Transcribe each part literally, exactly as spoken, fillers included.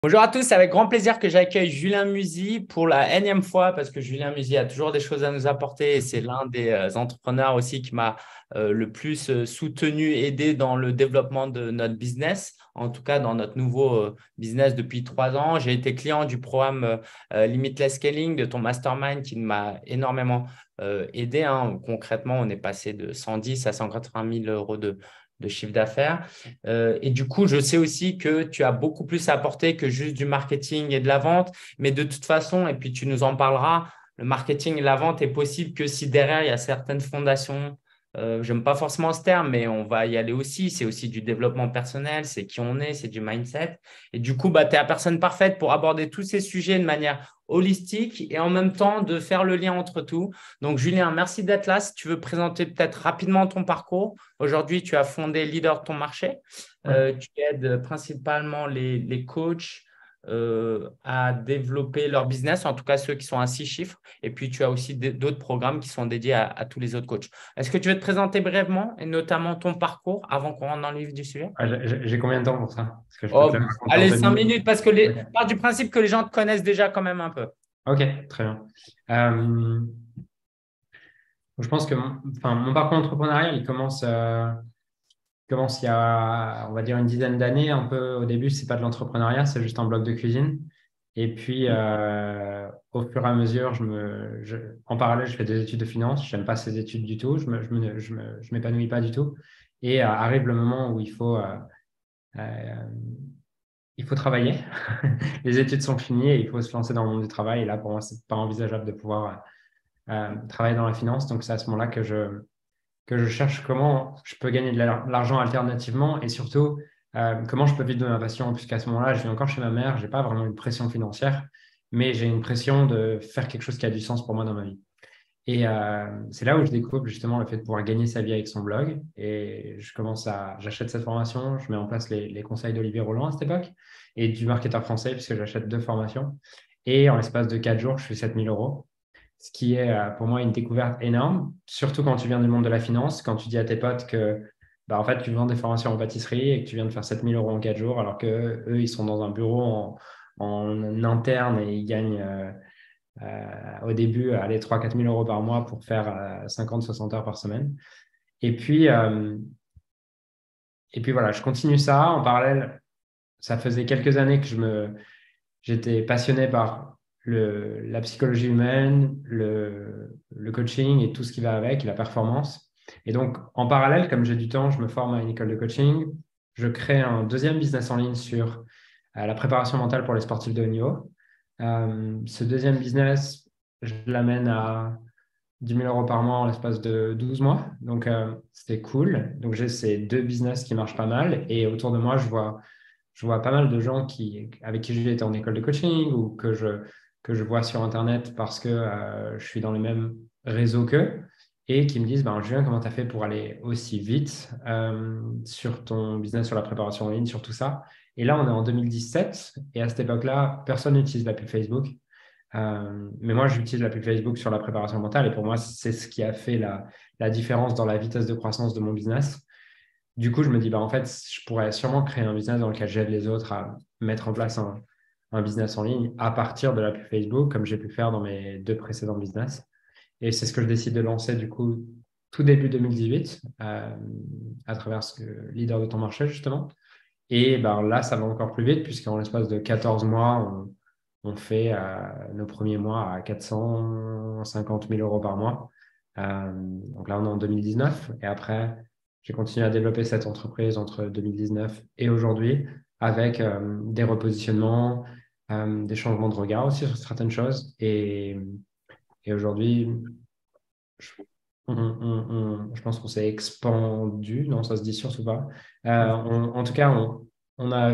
Bonjour à tous, c'est avec grand plaisir que j'accueille Julien Musi pour la énième fois parce que Julien Musi a toujours des choses à nous apporter et c'est l'un des euh, entrepreneurs aussi qui m'a euh, le plus euh, soutenu, aidé dans le développement de notre business, en tout cas dans notre nouveau euh, business depuis trois ans. J'ai été client du programme euh, euh, Limitless Scaling de ton mastermind qui m'a énormément euh, aidé, hein. Concrètement, on est passé de cent dix à cent quatre-vingt mille euros de, de chiffre d'affaires. Euh, et du coup, je sais aussi que tu as beaucoup plus à apporter que juste du marketing et de la vente. Mais de toute façon, et puis tu nous en parleras, le marketing et la vente est possible que si derrière, il y a certaines fondations. Euh, j'aime pas forcément ce terme, mais on va y aller aussi. C'est aussi du développement personnel, c'est qui on est, c'est du mindset. Et du coup, bah, tu es la personne parfaite pour aborder tous ces sujets de manière holistique et en même temps de faire le lien entre tout. Donc, Julien, merci d'être là. Si tu veux présenter peut-être rapidement ton parcours. Aujourd'hui, tu as fondé Leader de ton marché. Ouais. Euh, tu aides principalement les, les coachs euh, à développer leur business, en tout cas ceux qui sont à six chiffres. Et puis, tu as aussi d- d'autres programmes qui sont dédiés à, à tous les autres coachs. Est-ce que tu veux te présenter brièvement et notamment ton parcours avant qu'on rentre dans le vif du sujet? Ah, j'ai j'ai- j'ai combien de temps pour ça? Parce que je peux te Oh, le raconter en allez, deux cinq minutes. minutes, parce que Ok, les, part du principe que les gens te connaissent déjà quand même un peu. ok, très bien. Euh, je pense que mon, enfin, mon parcours entrepreneurial, il commence, euh, commence il y a, on va dire, une dizaine d'années. Un peu au début, c'est pas de l'entrepreneuriat, c'est juste un bloc de cuisine. Et puis, euh, au fur et à mesure, je me, je- en parallèle, je fais des études de finance. Je n'aime pas ces études du tout. Je me, je me, je me- je m'épanouis pas du tout. Et euh, arrive le moment où il faut, euh, euh, il faut travailler. Les études sont finies et il faut se lancer dans le monde du travail. Et là, pour moi, c'est pas envisageable de pouvoir euh, travailler dans la finance. Donc, c'est à ce moment-là que je, que je cherche comment je peux gagner de la- l'argent alternativement et surtout euh, comment je peux vivre de ma passion. Puisqu'à ce moment-là, je vis encore chez ma mère, j'ai pas vraiment une pression financière, mais j'ai une pression de faire quelque chose qui a du sens pour moi dans ma vie. Et euh, c'est là où je découvre justement le fait de pouvoir gagner sa vie avec son blog. Et je commence à, j'achète cette formation, je mets en place les, les conseils d'Olivier Roland à cette époque et du marketeur français, puisque j'achète deux formations. Et en l'espace de quatre jours, je fais sept mille euros, ce qui est euh, pour moi une découverte énorme, surtout quand tu viens du monde de la finance, quand tu dis à tes potes que bah, en fait, tu vends des formations en pâtisserie et que tu viens de faire sept mille euros en quatre jours, alors que eux, ils sont dans un bureau en, en interne et ils gagnent. euh, euh, au début, aller trois quatre mille euros par mois pour faire euh, cinquante soixante heures par semaine. Et puis, euh, et puis voilà, je continue ça. En parallèle, ça faisait quelques années que je me, j'étais passionné par le, la psychologie humaine, le, le coaching et tout ce qui va avec, la performance. Et donc, en parallèle, comme j'ai du temps, je me forme à une école de coaching. Je crée un deuxième business en ligne sur euh, la préparation mentale pour les sportifs de haut niveau. Euh, ce deuxième business, je l'amène à dix mille euros par mois en l'espace de douze mois. Donc, euh, c'était cool. Donc, j'ai ces deux business qui marchent pas mal. Et autour de moi, je vois, je vois pas mal de gens qui, avec qui j'ai été en école de coaching ou que je, que je vois sur Internet parce que euh, je suis dans le même réseau qu'eux et qui me disent, ben, Julien, comment tu as fait pour aller aussi vite euh, sur ton business, sur la préparation en ligne, sur tout ça? Et là, on est en deux mille dix-sept et à cette époque-là, personne n'utilise la pub Facebook. Euh, mais moi, j'utilise la pub Facebook sur la préparation mentale et pour moi, c'est ce qui a fait la, la différence dans la vitesse de croissance de mon business. Du coup, je me dis, bah, en fait, je pourrais sûrement créer un business dans lequel j'aide les autres à mettre en place un, un business en ligne à partir de la pub Facebook, comme j'ai pu faire dans mes deux précédents business. Et c'est ce que je décide de lancer, du coup, tout début deux mille dix-huit, euh, à travers ce que, Leader de ton marché, justement. Et ben, là, ça va encore plus vite, puisqu'en l'espace de quatorze mois, on, on fait euh, nos premiers mois à quatre cent cinquante mille euros par mois. Euh, donc là, on est en deux mille dix-neuf. Et après, j'ai continué à développer cette entreprise entre deux mille dix-neuf et aujourd'hui, avec euh, des repositionnements, euh, des changements de regard aussi sur certaines choses. Et, et aujourd'hui, je, on- on- on- je pense qu'on s'est expandu. Non, ça se dit sûr ou pas. Euh, on- en tout cas, on, on a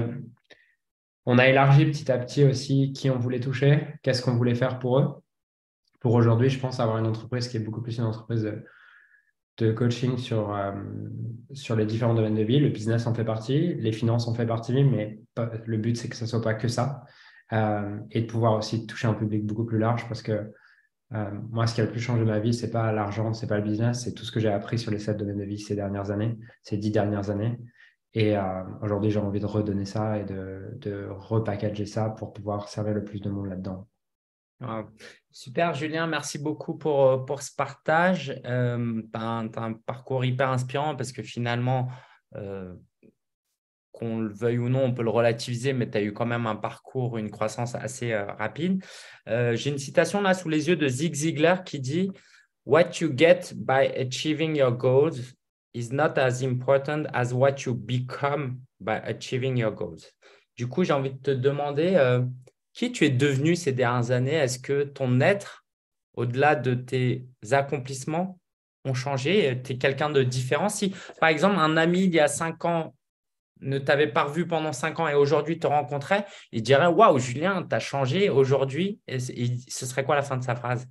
on a élargi petit à petit aussi qui on voulait toucher, qu'est-ce qu'on voulait faire pour eux. Pour aujourd'hui, je pense avoir une entreprise qui est beaucoup plus une entreprise de, de coaching sur, euh, sur les différents domaines de vie. Le business en fait partie, les finances en fait partie, mais pas- le but, c'est que ce ne soit pas que ça. Euh, et de pouvoir aussi toucher un public beaucoup plus large parce que euh, moi, ce qui a le plus changé ma vie, c'est pas l'argent, c'est pas le business, c'est tout ce que j'ai appris sur les sept domaines de vie ces dernières années, ces dix dernières années. Et euh, aujourd'hui, j'ai envie de redonner ça et de, de repackager ça pour pouvoir servir le plus de monde là-dedans. Ouais. Super, Julien, merci beaucoup pour, euh, pour ce partage. Euh, tu as un, t'as un parcours hyper inspirant parce que finalement, euh, qu'on le veuille ou non, on peut le relativiser, mais tu as eu quand même un parcours, une croissance assez euh, rapide. Euh, j'ai une citation là sous les yeux de Zig Ziglar qui dit What you get by achieving your goals is not as important as what you become by achieving your goals. Du coup, j'ai envie de te demander euh, qui tu es devenu ces dernières années. Est-ce que ton être, au-delà de tes accomplissements, ont changé? Tu es quelqu'un de différent? Si, par exemple, un ami il y a cinq ans ne t'avait pas revu pendant cinq ans et aujourd'hui te rencontrait, il dirait Waouh, Julien, tu as changé aujourd'hui. Et, et ce serait quoi la fin de sa phrase?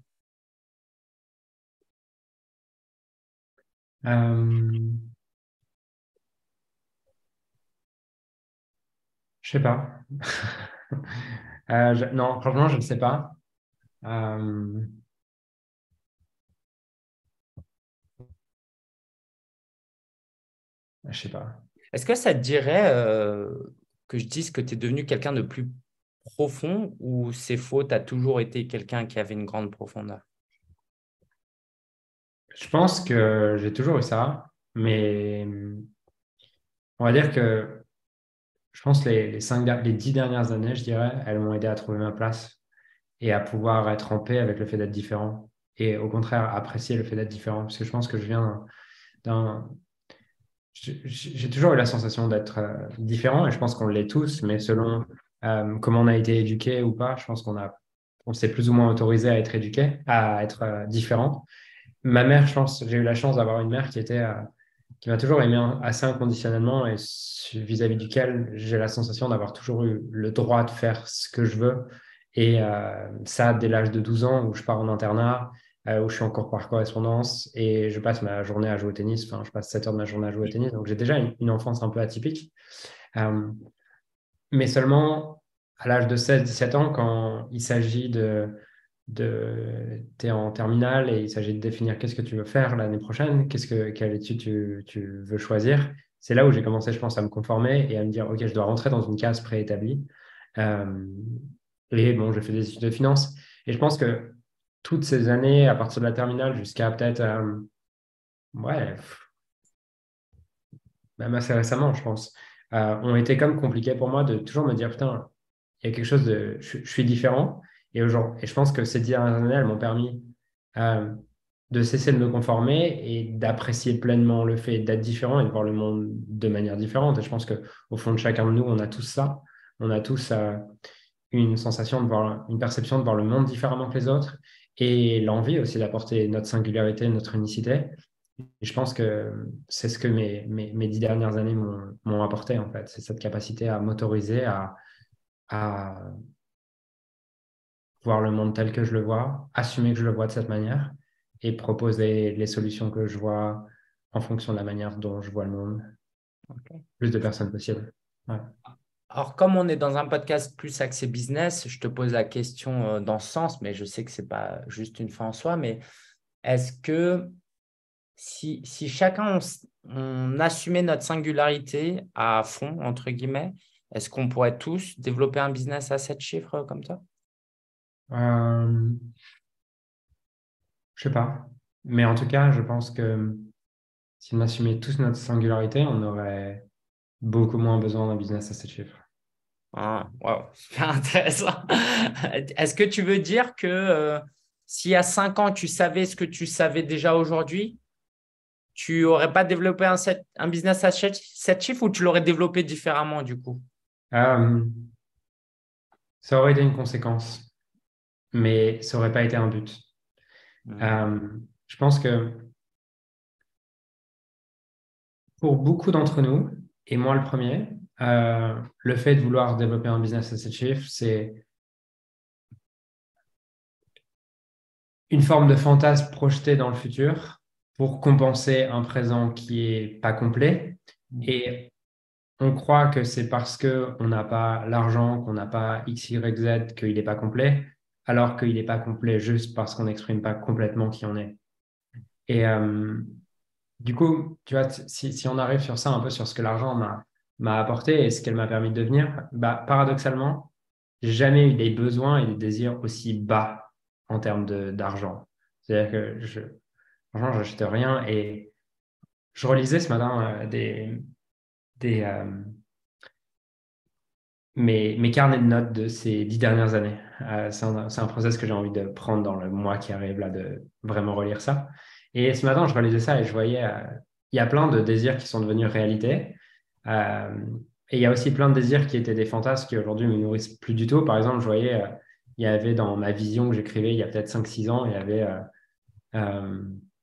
Euh, je sais pas. Euh, je- non, franchement, je ne sais pas. Euh, je sais pas. Est-ce que ça te dirait euh, que je dise que tu es devenu quelqu'un de plus profond ou c'est faux, tu as toujours été quelqu'un qui avait une grande profondeur? Je pense que j'ai toujours eu ça, mais on va dire que je pense que les, les cinq, der- les dix dernières années, je dirais, elles m'ont aidé à trouver ma place et à pouvoir être en paix avec le fait d'être différent et au contraire apprécier le fait d'être différent parce que je pense que je viens d'un... J'ai j'ai toujours eu la sensation d'être euh, différent et je pense qu'on l'est tous, mais selon euh, comment on a été éduqué ou pas, je pense qu'on a, on s'est plus ou moins autorisé à être éduqué, à être euh, différent. Ma mère, je pense, j'ai eu la chance d'avoir une mère qui était, euh, qui m'a toujours aimé assez inconditionnellement et vis-à-vis duquel j'ai la sensation d'avoir toujours eu le droit de faire ce que je veux. Et euh, ça, dès l'âge de douze ans, où je pars en internat, euh, où je suis en cours par correspondance et je passe ma journée à jouer au tennis. Enfin, je passe sept heures de ma journée à jouer au tennis. Donc, j'ai déjà une, une enfance un peu atypique. Euh, mais seulement à l'âge de seize dix-sept ans, quand il s'agit de, de tu es en terminale et il s'agit de définir qu'est-ce que tu veux faire l'année prochaine, qu'est-ce que, quelle étude tu, tu veux choisir. C'est là où j'ai commencé, je pense, à me conformer et à me dire, OK, je dois rentrer dans une case préétablie. Euh, et bon, j'ai fait des études de finance. Et je pense que toutes ces années, à partir de la terminale jusqu'à peut-être, euh, ouais, même assez récemment, je pense, euh, ont été comme compliqués pour moi de toujours me dire, putain, il y a quelque chose de... Je, je suis différent. Et, aujourd'hui, et je pense que ces dix dernières années, elles m'ont permis euh, de cesser de me conformer et d'apprécier pleinement le fait d'être différent et de voir le monde de manière différente. Et je pense qu'au fond de chacun de nous, on a tous ça. On a tous euh, une sensation de voir, une perception de voir le monde différemment que les autres et l'envie aussi d'apporter notre singularité, notre unicité. Et je pense que c'est ce que mes, mes, mes dix dernières années m'ont m'ont apporté, en fait. C'est cette capacité à m'autoriser à, à voir le monde tel que je le vois, assumer que je le vois de cette manière et proposer les solutions que je vois en fonction de la manière dont je vois le monde, Ok. plus de personnes possible. Ouais. Alors, comme on est dans un podcast plus axé business, je te pose la question euh, dans ce sens, mais je sais que ce n'est pas juste une fin en soi, mais est-ce que si, si chacun on, s- on assumait notre singularité à fond, entre guillemets, est-ce qu'on pourrait tous développer un business à sept chiffres comme toi? Euh, je sais pas. Mais en tout cas, je pense que si on assumait tous notre singularité, on aurait beaucoup moins besoin d'un business à sept chiffres. Ah, wow, super intéressant. Est-ce que tu veux dire que euh, s'il y a cinq ans, tu savais ce que tu savais déjà aujourd'hui, tu n'aurais pas développé un, sept- un business à sept sept chiffres ou tu l'aurais développé différemment du coup? Euh, ça aurait été une conséquence, mais ça aurait pas été un but. Hmm. Euh, je pense que pour beaucoup d'entre nous, et moi le premier, euh, le fait de vouloir développer un business à sept chiffres, c'est une forme de fantasme projeté dans le futur pour compenser un présent qui est pas complet. Et on croit que c'est parce qu'on n'a pas l'argent, qu'on n'a pas X, Y, Z, qu'il n'est pas complet, alors qu'il n'est pas complet juste parce qu'on n'exprime pas complètement qui on est. Et euh, du coup, tu vois, si, si on arrive sur ça, un peu sur ce que l'argent m'a m'a apporté et ce qu'elle m'a permis de devenir, bah, paradoxalement, j'ai jamais eu des besoins et des désirs aussi bas en termes de, d'argent. C'est-à-dire que je, franchement, je n'achète rien et je relisais ce matin euh, des, des, euh, mes, mes carnets de notes de ces dix dernières années. Euh, c'est un, c'est un process que j'ai envie de prendre dans le mois qui arrive, là, de vraiment relire ça. Et ce matin, je relisais ça et je voyais, euh, il y a plein de désirs qui sont devenus réalité. Euh, et il y a aussi plein de désirs qui étaient des fantasmes qui aujourd'hui me nourrissent plus du tout. Par exemple, je voyais, euh, il y avait dans ma vision que j'écrivais il y a peut-être cinq six ans, il y avait euh, euh,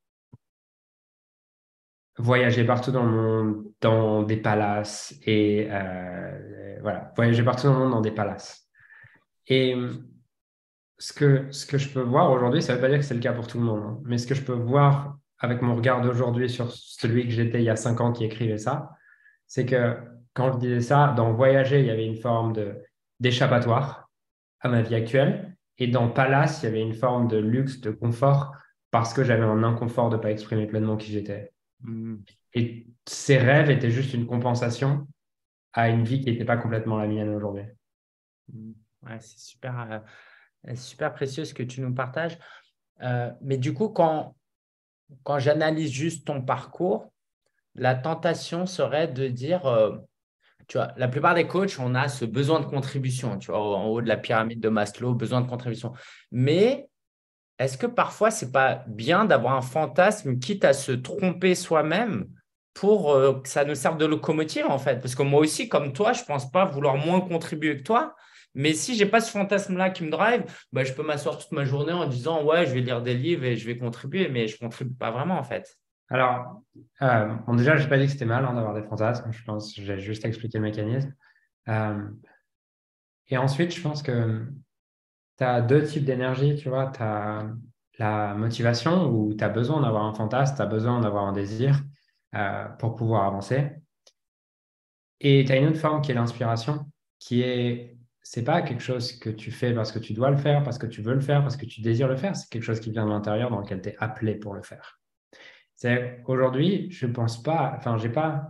voyager partout dans le monde, dans des palaces et euh, voilà, voyager partout dans le monde dans des palaces. Et ce que, ce que je peux voir aujourd'hui, ça ne veut pas dire que c'est le cas pour tout le monde, hein, mais ce que je peux voir avec mon regard d'aujourd'hui sur celui que j'étais il y a cinq ans qui écrivait ça, c'est que quand je disais ça, dans voyager, il y avait une forme de, d'échappatoire à ma vie actuelle, et dans palace, il y avait une forme de luxe, de confort, parce que j'avais un inconfort de ne pas exprimer pleinement qui j'étais. Mm. Et ces rêves étaient juste une compensation à une vie qui n'était pas complètement la mienne aujourd'hui. Mm. Ouais, c'est super, euh, super précieux ce que tu nous partages. Euh, mais du coup, quand, quand j'analyse juste ton parcours, la tentation serait de dire, euh, tu vois, la plupart des coachs, on a ce besoin de contribution, tu vois, en haut de la pyramide de Maslow, besoin de contribution. Mais est-ce que parfois, c'est pas bien d'avoir un fantasme, quitte à se tromper soi-même, pour euh, que ça nous serve de locomotive, en fait? Parce que moi aussi, comme toi, je ne pense pas vouloir moins contribuer que toi. Mais si je n'ai pas ce fantasme-là qui me drive, bah, je peux m'asseoir toute ma journée en disant, ouais, je vais lire des livres et je vais contribuer, mais je ne contribue pas vraiment, en fait. Alors, euh, bon, déjà, je n'ai pas dit que c'était mal, hein, d'avoir des fantasmes. Je pense que j'ai juste expliqué le mécanisme. Euh, et ensuite, je pense que tu as deux types d'énergie, tu vois. Tu as la motivation où tu as besoin d'avoir un fantasme, tu as besoin d'avoir un désir euh, pour pouvoir avancer. Et tu as une autre forme qui est l'inspiration, qui est, c'est pas quelque chose que tu fais parce que tu dois le faire, parce que tu veux le faire, parce que tu désires le faire, c'est quelque chose qui vient de l'intérieur dans lequel tu es appelé pour le faire. C'est aujourd'hui, je pense pas, enfin, j'ai pas,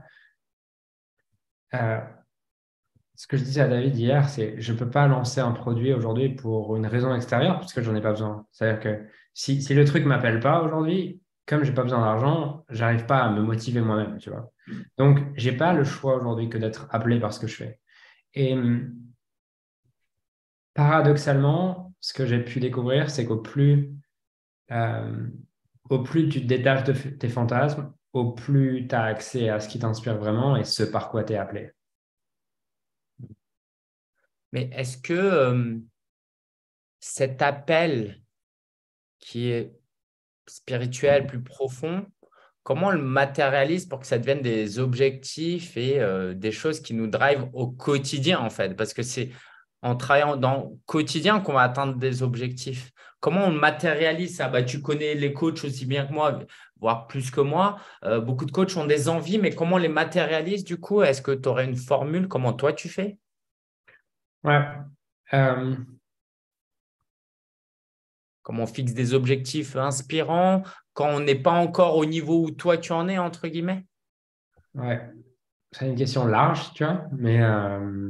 euh, ce que je disais à David hier, c'est je ne peux pas lancer un produit aujourd'hui pour une raison extérieure parce que j'en ai pas besoin. C'est-à-dire que si, si le truc ne m'appelle pas aujourd'hui, comme j'ai pas besoin d'argent, j'arrive pas à me motiver moi-même, tu vois. Donc, j'ai pas le choix aujourd'hui que d'être appelé par ce que je fais. Et hum, paradoxalement, ce que j'ai pu découvrir, c'est qu'au plus, euh, au plus tu te détaches de f- tes fantasmes, au plus tu as accès à ce qui t'inspire vraiment et ce par quoi tu es appelé. Mais est-ce que euh, cet appel qui est spirituel, plus profond, comment on le matérialise pour que ça devienne des objectifs et euh, des choses qui nous drivent au quotidien, en fait? Parce que c'est en travaillant dans le quotidien qu'on va atteindre des objectifs. Comment on matérialise ça? Bah, tu connais les coachs aussi bien que moi, voire plus que moi. Euh, beaucoup de coachs ont des envies, mais comment on les matérialise du coup? Est-ce que tu aurais une formule? Comment toi tu fais? Ouais. Euh, Comment on fixe des objectifs inspirants quand on n'est pas encore au niveau où toi tu en es, entre guillemets? ouais. C'est une question large, tu vois, mais euh,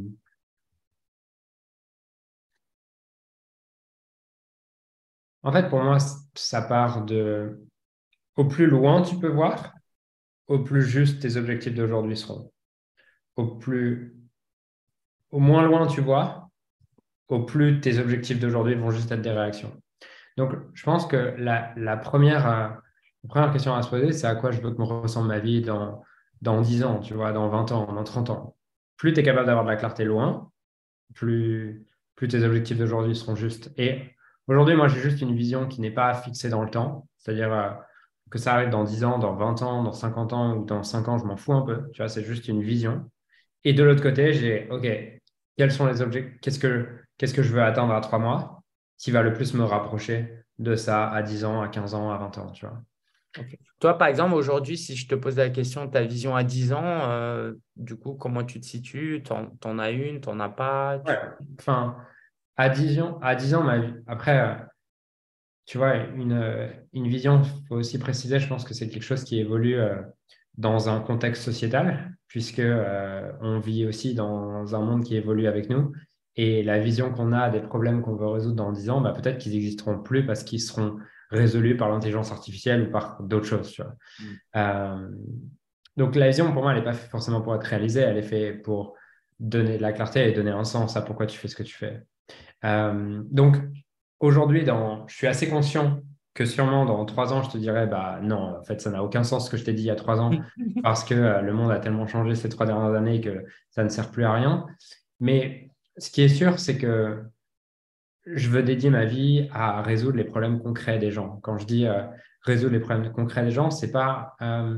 en fait, pour moi, c- ça part de au plus loin tu peux voir, au plus juste tes objectifs d'aujourd'hui seront. Au plus, au moins loin tu vois, au plus tes objectifs d'aujourd'hui vont juste être des réactions. Donc, je pense que la, la première, euh, la première question à se poser, c'est à quoi je veux que me ressemble ma vie dans, dans dix ans, tu vois, dans vingt ans, dans trente ans. Plus tu es capable d'avoir de la clarté loin, plus, plus tes objectifs d'aujourd'hui seront justes. Et aujourd'hui, moi, j'ai juste une vision qui n'est pas fixée dans le temps. C'est-à-dire euh, que ça arrive dans dix ans, dans vingt ans, dans cinquante ans ou dans cinq ans, je m'en fous un peu. Tu vois, c'est juste une vision. Et de l'autre côté, j'ai, OK, quels sont les objectifs, qu'est-ce que, qu'est-ce que je veux atteindre à trois mois qui va le plus me rapprocher de ça à dix ans, à quinze ans, à vingt ans, tu vois. Ok. Toi, par exemple, aujourd'hui, si je te pose la question, ta vision à dix ans, euh, du coup, comment tu te situes? T'en, t'en as une, t'en as pas? Ouais. Tu- Enfin, à dix ans, à dix ans, ma vie, après, euh, tu vois, une, euh, une vision, il faut aussi préciser, je pense que c'est quelque chose qui évolue. euh, dans un contexte sociétal, puisque euh, on vit aussi dans un monde qui évolue avec nous. Et la vision qu'on a des problèmes qu'on veut résoudre dans dix ans, bah, peut-être qu'ils n'existeront plus parce qu'ils seront résolus par l'intelligence artificielle ou par d'autres choses. Tu vois. Mm. Euh, donc la vision, pour moi, elle n'est pas faite forcément pour être réalisée, elle est faite pour donner de la clarté et donner un sens à pourquoi tu fais ce que tu fais. Euh, donc aujourd'hui, dans... je suis assez conscient que sûrement dans trois ans, je te dirais, bah non, en fait, ça n'a aucun sens ce que je t'ai dit il y a trois ans parce que euh, le monde a tellement changé ces trois dernières années que ça ne sert plus à rien. Mais ce qui est sûr, c'est que je veux dédier ma vie à résoudre les problèmes concrets des gens. Quand je dis euh, résoudre les problèmes concrets des gens, c'est pas euh,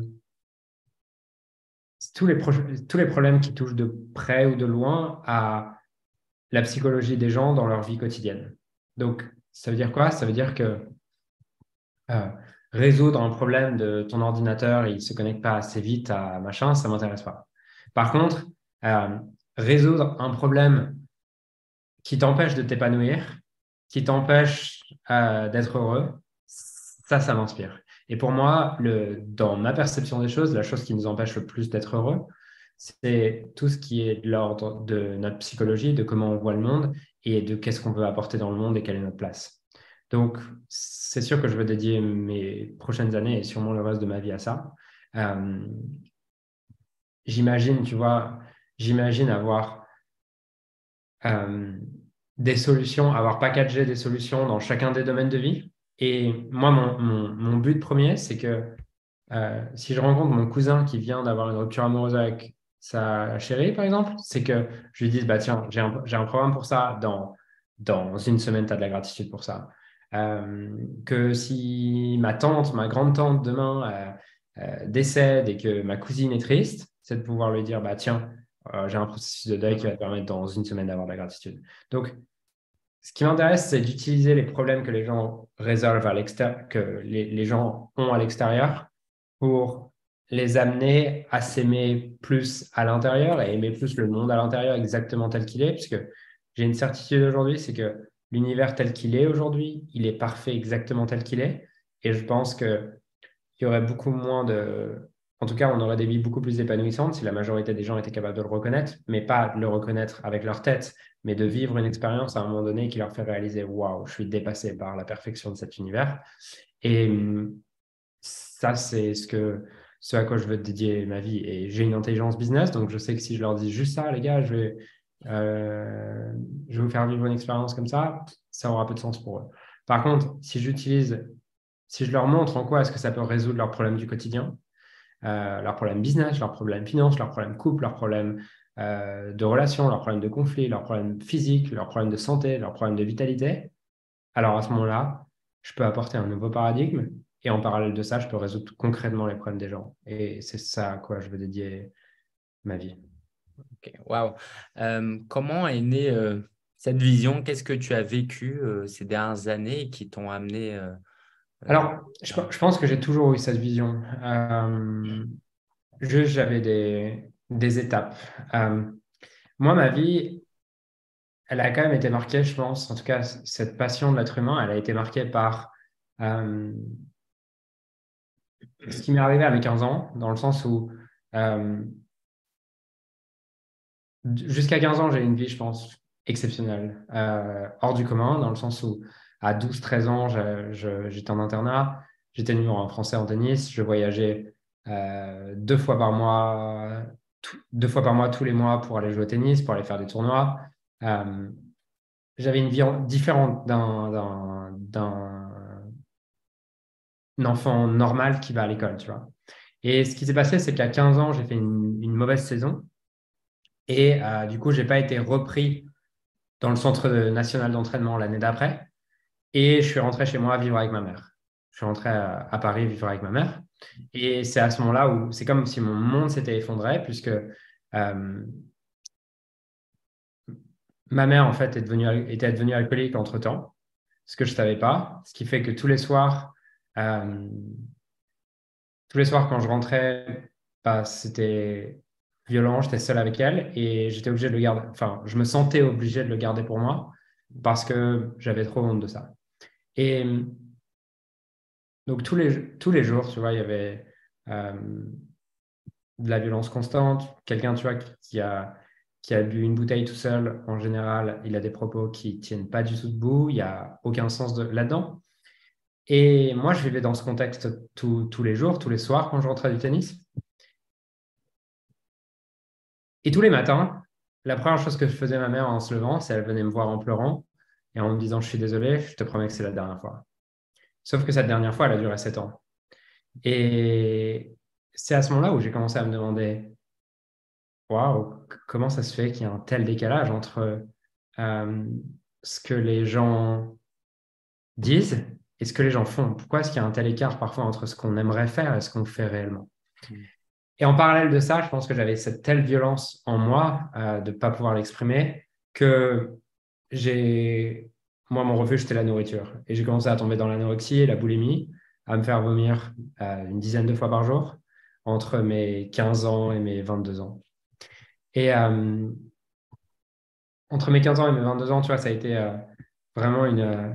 tous les, pro- tous les problèmes qui touchent de près ou de loin à la psychologie des gens dans leur vie quotidienne. Donc, ça veut dire quoi? Ça veut dire que euh, résoudre un problème de ton ordinateur, il ne se connecte pas assez vite à machin, ça ne m'intéresse pas. Par contre, euh, résoudre un problème qui t'empêche de t'épanouir, qui t'empêche euh, d'être heureux, ça, ça m'inspire. Et pour moi, le, dans ma perception des choses, la chose qui nous empêche le plus d'être heureux, c'est tout ce qui est de l'ordre de notre psychologie, de comment on voit le monde et de qu'est-ce qu'on veut apporter dans le monde et quelle est notre place. Donc, c'est sûr que je veux dédier mes prochaines années et sûrement le reste de ma vie à ça. Euh, j'imagine, tu vois, j'imagine avoir euh, des solutions, avoir packagé des solutions dans chacun des domaines de vie. Et moi, mon, mon, mon but premier, c'est que euh, si je rencontre mon cousin qui vient d'avoir une rupture amoureuse avec sa chérie, par exemple, c'est que je lui dise, bah, tiens, j'ai un, j'ai un programme pour ça, dans, dans une semaine, tu as de la gratitude pour ça. Euh, que si ma tante, ma grande-tante demain euh, euh, décède et que ma cousine est triste, c'est de pouvoir lui dire, bah, tiens, euh, j'ai un processus de deuil qui va te permettre dans une semaine d'avoir de la gratitude. Donc, ce qui m'intéresse, c'est d'utiliser les problèmes que les gens résolvent à l'extérieur, que les, les gens ont à l'extérieur pour les amener à s'aimer plus à l'intérieur et aimer plus le monde à l'intérieur exactement tel qu'il est, puisque j'ai une certitude aujourd'hui, c'est que l'univers tel qu'il est aujourd'hui, il est parfait exactement tel qu'il est. Et je pense qu'il y aurait beaucoup moins de... En tout cas, on aurait des vies beaucoup plus épanouissantes si la majorité des gens étaient capables de le reconnaître, mais pas de le reconnaître avec leur tête, mais de vivre une expérience à un moment donné qui leur fait réaliser, waouh, je suis dépassé par la perfection de cet univers. Et hum, ça, c'est ce que, ce à quoi je veux dédier ma vie. Et j'ai une intelligence business, donc je sais que si je leur dis juste ça, les gars, je vais, euh, je vais vous faire vivre une expérience comme ça, ça aura peu de sens pour eux. Par contre, si j'utilise, si je leur montre en quoi est-ce que ça peut résoudre leurs problèmes du quotidien, euh, leurs problèmes business, leurs problèmes finance, leurs problèmes couple, leurs problèmes euh, de relations, leurs problèmes de conflit, leurs problèmes physiques, leurs problèmes de santé, leurs problèmes de vitalité, alors à ce moment-là, je peux apporter un nouveau paradigme et en parallèle de ça, je peux résoudre concrètement les problèmes des gens. Et c'est ça à quoi je veux dédier ma vie. Ok, waouh. Euh, comment est née euh, cette vision? Qu'est-ce que tu as vécu euh, ces dernières années qui t'ont amené euh, euh, Alors, je, là? je pense que j'ai toujours eu cette vision. Euh, juste, j'avais des, des étapes. Euh, moi, ma vie, elle a quand même été marquée, je pense, en tout cas, c- cette passion de l'être humain, elle a été marquée par euh, ce qui m'est arrivé à mes quinze ans, dans le sens où euh, jusqu'à quinze ans, j'ai eu une vie, je pense, exceptionnelle, euh, hors du commun, dans le sens où à douze treize ans, je- je- j'étais en internat, j'étais numéro un français en tennis, je voyageais euh, deux fois par mois, tout- deux fois par mois, tous les mois pour aller jouer au tennis, pour aller faire des tournois. Euh, j'avais une vie en- différente d'un d'un- d'un enfant normal qui va à l'école, tu vois. Et ce qui s'est passé, c'est qu'à quinze ans, j'ai fait une, une mauvaise saison. Et euh, du coup, j'ai pas été repris dans le centre de- national d'entraînement l'année d'après. Et je suis rentré chez moi vivre avec ma mère. Je suis rentré à, à Paris vivre avec ma mère. Et c'est à ce moment-là où c'est comme si mon monde s'était effondré, puisque euh, ma mère, en fait, est devenue, était devenue alcoolique entre-temps, ce que je ne savais pas. Ce qui fait que tous les soirs, euh, tous les soirs quand je rentrais, bah, c'était violent, j'étais seul avec elle et j'étais obligé de le garder. Enfin, je me sentais obligé de le garder pour moi parce que j'avais trop honte de ça. Et donc tous les, tous les jours, tu vois, il y avait, euh, de la violence constante. Quelqu'un, tu vois, qui a, qui a bu une bouteille tout seul, en général, il a des propos qui tiennent pas du tout debout. Il n'y a aucun sens de, là-dedans. Et moi, je vivais dans ce contexte tous tous les jours, tous les soirs quand je rentrais du tennis. Et tous les matins, la première chose que faisait ma mère en se levant, c'est qu'elle venait me voir en pleurant et en me disant, je suis désolé, je te promets que c'est la dernière fois. Sauf que cette dernière fois, elle a duré sept ans. Et c'est à ce moment-là où j'ai commencé à me demander, waouh, comment ça se fait qu'il y a un tel décalage entre euh, ce que les gens disent et ce que les gens font? Pourquoi est-ce qu'il y a un tel écart parfois entre ce qu'on aimerait faire et ce qu'on fait réellement? Mm. Et en parallèle de ça, je pense que j'avais cette telle violence en moi euh, de ne pas pouvoir l'exprimer que j'ai... Moi, mon refuge, c'était la nourriture. Et j'ai commencé à tomber dans l'anorexie et la boulimie, à me faire vomir euh, une dizaine de fois par jour entre mes quinze ans et mes vingt-deux ans. Et euh, entre mes quinze ans et mes vingt-deux ans, tu vois, ça a été euh, vraiment une, euh,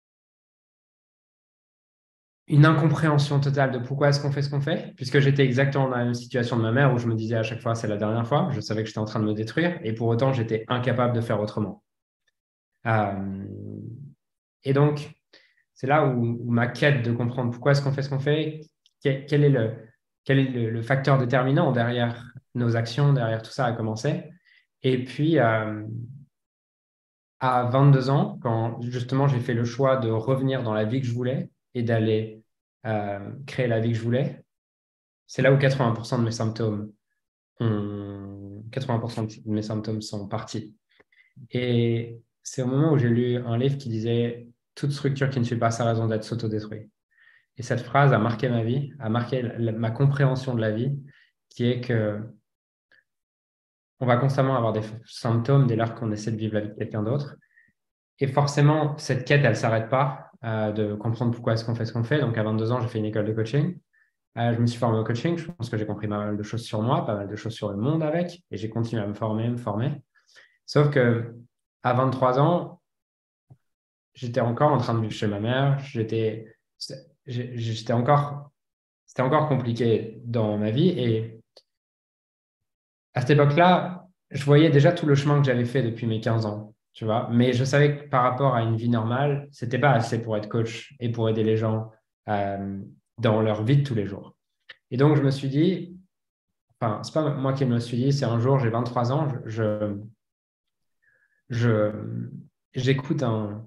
une incompréhension totale de pourquoi est-ce qu'on fait ce qu'on fait, puisque j'étais exactement dans la même situation de ma mère où je me disais à chaque fois, c'est la dernière fois, je savais que j'étais en train de me détruire, et pour autant, j'étais incapable de faire autrement. Euh, et donc, c'est là où, où ma quête de comprendre pourquoi est-ce qu'on fait ce qu'on fait, quel, quel est le, quel est le, le facteur déterminant derrière nos actions, derrière tout ça a commencé. Et puis, euh, à vingt-deux ans, quand justement j'ai fait le choix de revenir dans la vie que je voulais et d'aller euh, créer la vie que je voulais, c'est là où quatre-vingts pour cent de mes symptômes ont... quatre-vingts pour cent de mes symptômes sont partis. Et c'est au moment où j'ai lu un livre qui disait toute structure qui ne suit pas sa raison d'être s'autodétruit. Et cette phrase a marqué ma vie, a marqué la- ma compréhension de la vie, qui est que on va constamment avoir des symptômes dès lors qu'on essaie de vivre la vie de quelqu'un d'autre. Et forcément, cette quête, elle ne s'arrête pas euh, de comprendre pourquoi est-ce qu'on fait ce qu'on fait. Donc, à vingt-deux ans, j'ai fait une école de coaching. Euh, je me suis formé au coaching. Je pense que j'ai compris pas mal de choses sur moi, pas mal de choses sur le monde avec. Et j'ai continué à me former, me former. Sauf que à vingt-trois ans, j'étais encore en train de vivre chez ma mère. J'étais, j'étais encore, c'était encore compliqué dans ma vie. Et à cette époque-là, je voyais déjà tout le chemin que j'avais fait depuis mes quinze ans, tu vois. Mais je savais que par rapport à une vie normale, c'était pas assez pour être coach et pour aider les gens euh, dans leur vie de tous les jours. Et donc, je me suis dit, enfin, c'est pas moi qui me le suis dit, c'est un jour, j'ai vingt-trois ans, je, je, j'écoute un,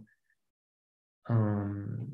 un,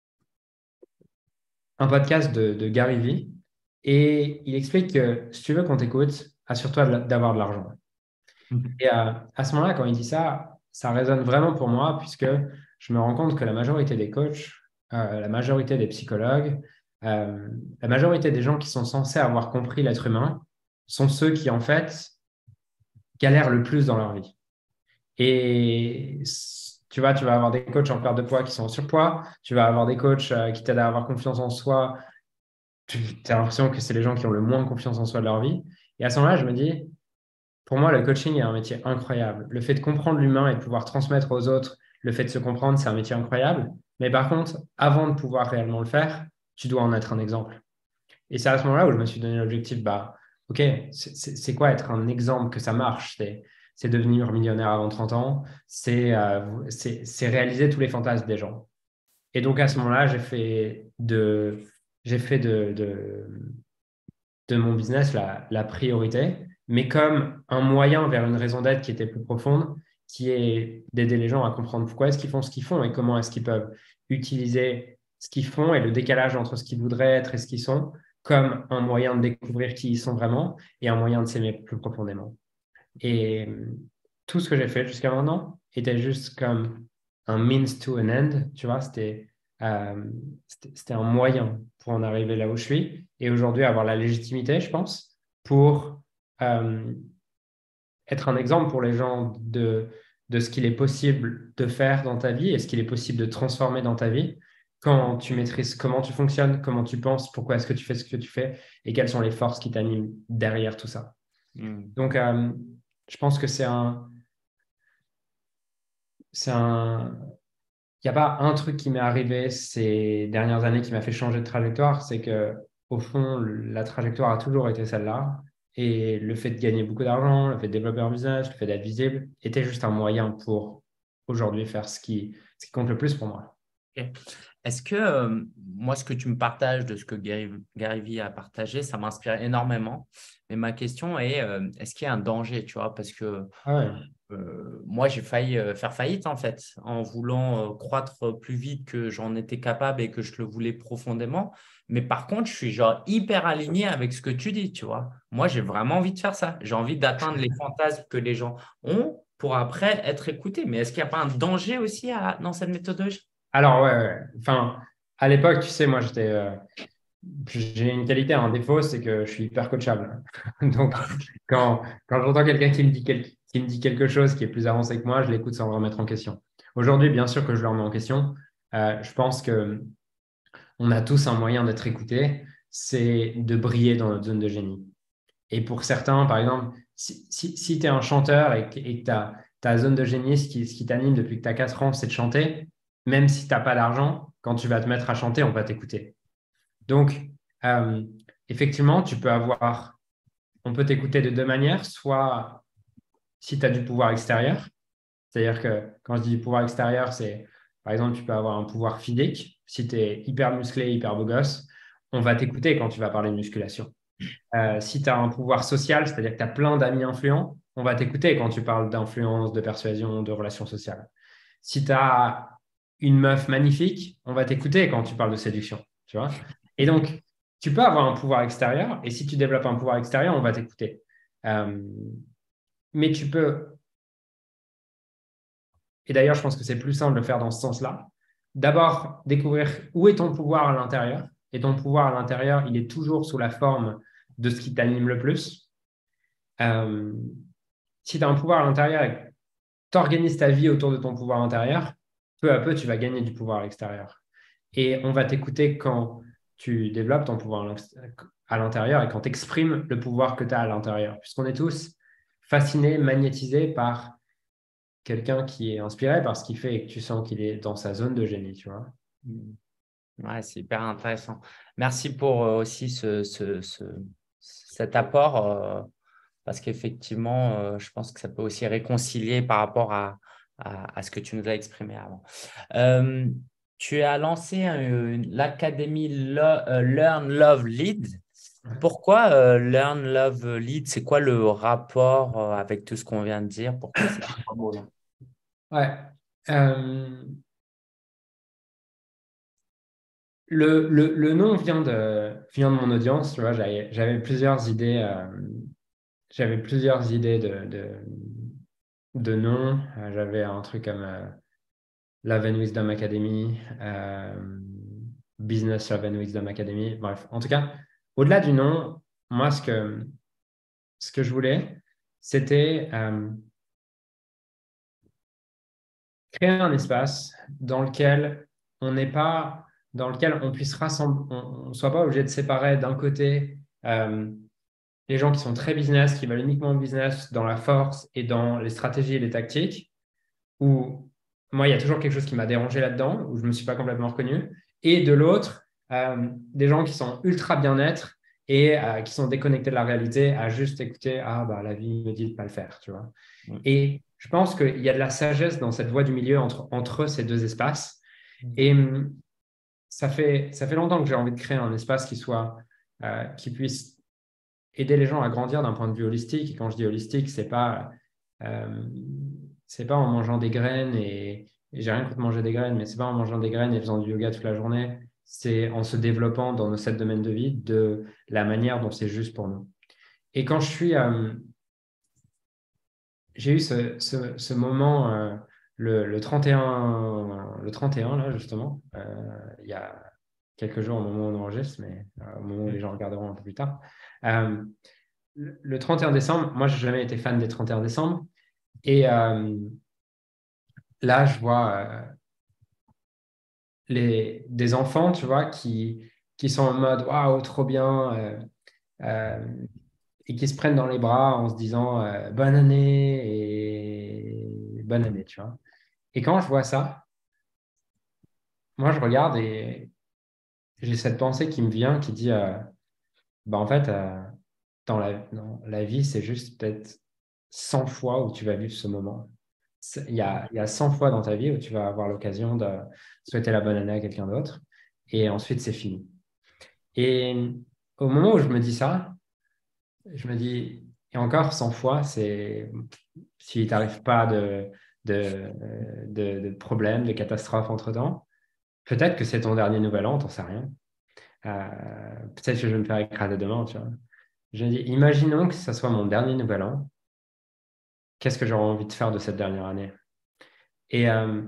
un podcast de, de Gary Vee et il explique que si tu veux qu'on t'écoute, assure-toi de- d'avoir de l'argent. Et euh, à ce moment-là, quand il dit ça, ça résonne vraiment pour moi, puisque je me rends compte que la majorité des coachs, euh, la majorité des psychologues, euh, la majorité des gens qui sont censés avoir compris l'être humain sont ceux qui, en fait, galèrent le plus dans leur vie. Et tu vois, tu vas avoir des coachs en perte de poids qui sont en surpoids, tu vas avoir des coachs euh, qui t'aident à avoir confiance en soi. Tu as l'impression que c'est les gens qui ont le moins confiance en soi de leur vie. Et à ce moment-là, je me dis, pour moi, le coaching est un métier incroyable. Le fait de comprendre l'humain et de pouvoir transmettre aux autres le fait de se comprendre, c'est un métier incroyable. Mais par contre, avant de pouvoir réellement le faire, tu dois en être un exemple. Et c'est à ce moment-là où je me suis donné l'objectif, bah, OK, c'est c'est quoi être un exemple que ça marche? C'est c'est devenir millionnaire avant trente ans, c'est euh, c'est c'est réaliser tous les fantasmes des gens. Et donc à ce moment-là, j'ai fait de, j'ai fait de, de, de mon business la, la priorité, mais comme un moyen vers une raison d'être qui était plus profonde, qui est d'aider les gens à comprendre pourquoi est-ce qu'ils font ce qu'ils font et comment est-ce qu'ils peuvent utiliser ce qu'ils font et le décalage entre ce qu'ils voudraient être et ce qu'ils sont comme un moyen de découvrir qui ils sont vraiment et un moyen de s'aimer plus profondément. Et tout ce que j'ai fait jusqu'à maintenant était juste comme un means to an end, tu vois, c'était euh, c'était c'était un moyen pour en arriver là où je suis et aujourd'hui avoir la légitimité, je pense, pour euh, être un exemple pour les gens de, de ce qu'il est possible de faire dans ta vie et ce qu'il est possible de transformer dans ta vie quand tu maîtrises comment tu fonctionnes, comment tu penses, pourquoi est-ce que tu fais ce que tu fais et quelles sont les forces qui t'animent derrière tout ça. Mm. Donc, euh, je pense que c'est un, c'est un, il n'y a pas un truc qui m'est arrivé ces dernières années qui m'a fait changer de trajectoire, c'est que au fond, la trajectoire a toujours été celle-là. Et le fait de gagner beaucoup d'argent, le fait de développer un business, le fait d'être visible, était juste un moyen pour aujourd'hui faire ce qui, ce qui compte le plus pour moi. Ok. Est-ce que euh, moi, ce que tu me partages de ce que Gary, Gary Vee a partagé, ça m'inspire énormément. Mais ma question est, euh, est-ce qu'il y a un danger, tu vois? Parce que Ah ouais. euh, moi, j'ai failli euh, faire faillite, en fait, en voulant euh, croître plus vite que j'en étais capable et que je le voulais profondément. Mais par contre, je suis genre hyper aligné avec ce que tu dis, tu vois. Moi, j'ai vraiment envie de faire ça. J'ai envie d'atteindre les fantasmes que les gens ont pour après être écoutés. Mais est-ce qu'il n'y a pas un danger aussi à- dans cette méthodologie? Alors, ouais, ouais. Enfin, à l'époque, tu sais, moi, j'étais, euh, j'ai une qualité, un défaut, c'est que je suis hyper coachable. Donc, quand, quand j'entends quelqu'un qui me dit quel- qui me dit quelque chose qui est plus avancé que moi, je l'écoute sans le remettre en question. Aujourd'hui, bien sûr que je le remets en question. Euh, je pense que on a tous un moyen d'être écouté, c'est de briller dans notre zone de génie. Et pour certains, par exemple, si, si, si tu es un chanteur et que et ta, ta zone de génie, ce qui, ce qui t'anime depuis que tu as quatre ans, c'est de chanter, même si tu n'as pas d'argent, quand tu vas te mettre à chanter, on va t'écouter. Donc, euh, effectivement, tu peux avoir, on peut t'écouter de deux manières, soit si tu as du pouvoir extérieur, c'est-à-dire que quand je dis pouvoir extérieur, c'est par exemple, tu peux avoir un pouvoir physique. Si tu es hyper musclé, hyper beau gosse, on va t'écouter quand tu vas parler de musculation. Euh, si tu as un pouvoir social, c'est-à-dire que tu as plein d'amis influents, on va t'écouter quand tu parles d'influence, de persuasion, de relations sociales. Si tu as une meuf magnifique, on va t'écouter quand tu parles de séduction. Tu vois? Et donc, tu peux avoir un pouvoir extérieur, et si tu développes un pouvoir extérieur, on va t'écouter. Euh, mais tu peux, et d'ailleurs, je pense que c'est plus simple de le faire dans ce sens-là, d'abord découvrir où est ton pouvoir à l'intérieur. Et ton pouvoir à l'intérieur, il est toujours sous la forme de ce qui t'anime le plus. Euh, Si tu as un pouvoir à l'intérieur et que tu organises ta vie autour de ton pouvoir intérieur, peu à peu, tu vas gagner du pouvoir à l'extérieur. Et on va t'écouter quand tu développes ton pouvoir à l'intérieur et quand tu exprimes le pouvoir que tu as à l'intérieur. Puisqu'on est tous fascinés, magnétisés par quelqu'un qui est inspiré par ce qu'il fait et que tu sens qu'il est dans sa zone de génie, tu vois. Hmm. Ouais, c'est hyper intéressant. Merci pour euh, aussi ce, ce- ce- cet apport, euh, parce qu'effectivement, euh, je pense que ça peut aussi réconcilier par rapport à, à- à ce que tu nous as exprimé avant. Euh, Tu as lancé euh, une- l'académie Lo- euh, Learn, Love, Lead. Pourquoi euh, Learn, Love, Lead? C'est quoi le rapport euh, avec tout ce qu'on vient de dire? Pourquoi c'est un mot-là? Ouais. Euh, le, le, le nom vient de, vient de mon audience, tu vois. J'avais, j'avais plusieurs idées, euh, j'avais plusieurs idées de, de, de noms. Euh, J'avais un truc comme euh, Love and Wisdom Academy, euh, Business Love and Wisdom Academy. Bref, en tout cas, au-delà du nom, moi, ce que, ce que je voulais, c'était euh, créer un espace dans lequel on n'est pas, dans lequel on puisse rassembler, on ne soit pas obligé de séparer d'un côté euh, les gens qui sont très business, qui veulent uniquement le business dans la force et dans les stratégies et les tactiques, où moi, il y a toujours quelque chose qui m'a dérangé là-dedans, où je ne me suis pas complètement reconnu, et de l'autre, euh, des gens qui sont ultra bien-être et euh, qui sont déconnectés de la réalité à juste écouter, ah, bah, la vie me dit de ne pas le faire, tu vois. Et je pense qu'il y a de la sagesse dans cette voie du milieu entre, entre ces deux espaces. Et hum, ça fait, ça fait longtemps que j'ai envie de créer un espace qui soit, euh, qui puisse aider les gens à grandir d'un point de vue holistique. Et quand je dis holistique, c'est pas, euh, c'est pas en mangeant des graines et, et j'ai rien contre manger des graines, mais c'est pas en mangeant des graines et faisant du yoga toute la journée. C'est en se développant dans nos sept domaines de vie de la manière dont c'est juste pour nous. Et quand je suis, euh, j'ai eu ce, ce, ce moment euh, le, le trente et un, le trente et un là, justement, euh, il y a quelques jours au moment où on enregistre, mais euh, au moment où les gens regarderont un peu plus tard. Euh, le, le trente et un décembre, moi, je n'ai jamais été fan des trente et un décembre. Et euh, là, je vois euh, les, des enfants, tu vois, qui, qui sont en mode waouh, trop bien, euh, euh, et qui se prennent dans les bras en se disant euh, bonne année et bonne année, tu vois. Et quand je vois ça, moi, je regarde et j'ai cette pensée qui me vient qui dit euh, bah, en fait, euh, dans la, dans la vie, c'est juste peut-être cent fois où tu vas vivre ce moment. C'est- Il y a, il y a cent fois dans ta vie où tu vas avoir l'occasion de souhaiter la bonne année à quelqu'un d'autre et ensuite c'est fini. Et au moment où je me dis ça, je me dis, et encore cent fois, c'est si t'arrive pas de, de, de, de problèmes, de catastrophes entre-temps, peut-être que c'est ton dernier nouvel an, t'en sais rien. Euh, peut-être que je vais me faire écraser demain, tu vois. Je me dis, imaginons que ce soit mon dernier nouvel an, qu'est-ce que j'aurais envie de faire de cette dernière année? Et euh,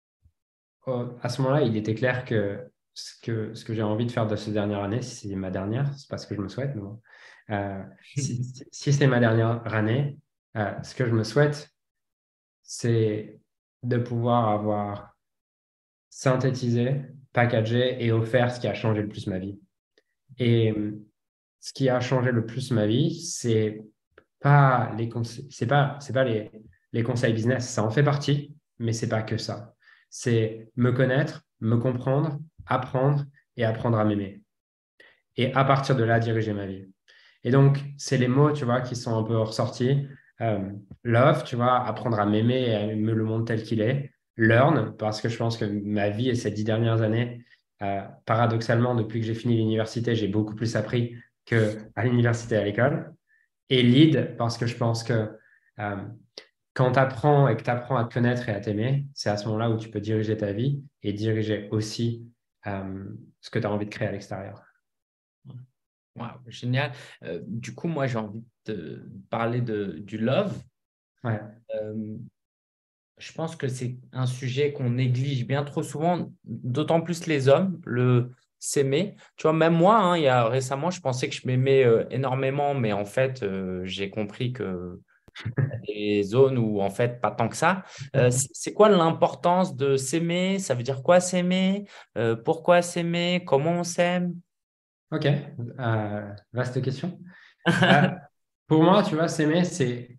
au- à ce moment-là, il était clair que ce que, ce que j'ai envie de faire de cette dernière année, si c'est ma dernière, c'est pas ce que je me souhaite, mais bon. Euh, si si- si c'est ma dernière année, euh, ce que je me souhaite, c'est de pouvoir avoir synthétisé, packagé et offert ce qui a changé le plus ma vie. Et euh, ce qui a changé le plus ma vie, c'est pas les conseils, c'est pas, c'est pas les, les conseils business, ça en fait partie, mais c'est pas que ça. C'est me connaître, me comprendre, apprendre et apprendre à m'aimer. Et à partir de là, diriger ma vie. Et donc, c'est les mots, tu vois, qui sont un peu ressortis. Euh, love, tu vois, apprendre à m'aimer et à me le monde tel qu'il est. Learn, parce que je pense que ma vie et ces dix dernières années, euh, paradoxalement, depuis que j'ai fini l'université, j'ai beaucoup plus appris qu'à l'université et à l'école. Et lead, parce que je pense que euh, quand tu apprends et que tu apprends à te connaître et à t'aimer, c'est à ce moment-là où tu peux diriger ta vie et diriger aussi euh, ce que tu as envie de créer à l'extérieur. Wow, génial. Euh, du coup, moi, j'ai envie de te parler de, du love. Ouais, Euh, je pense que c'est un sujet qu'on néglige bien trop souvent, d'autant plus les hommes, le s'aimer. Tu vois, même moi, hein, il y a récemment, je pensais que je m'aimais euh, énormément, mais en fait, euh, j'ai compris que des zones où en fait pas tant que ça. Euh, c- c'est quoi l'importance de s'aimer? Ça veut dire quoi s'aimer? Euh, pourquoi s'aimer? Comment on s'aime? ok. Euh, vaste question. Euh, pour moi, tu vois, s'aimer, c'est,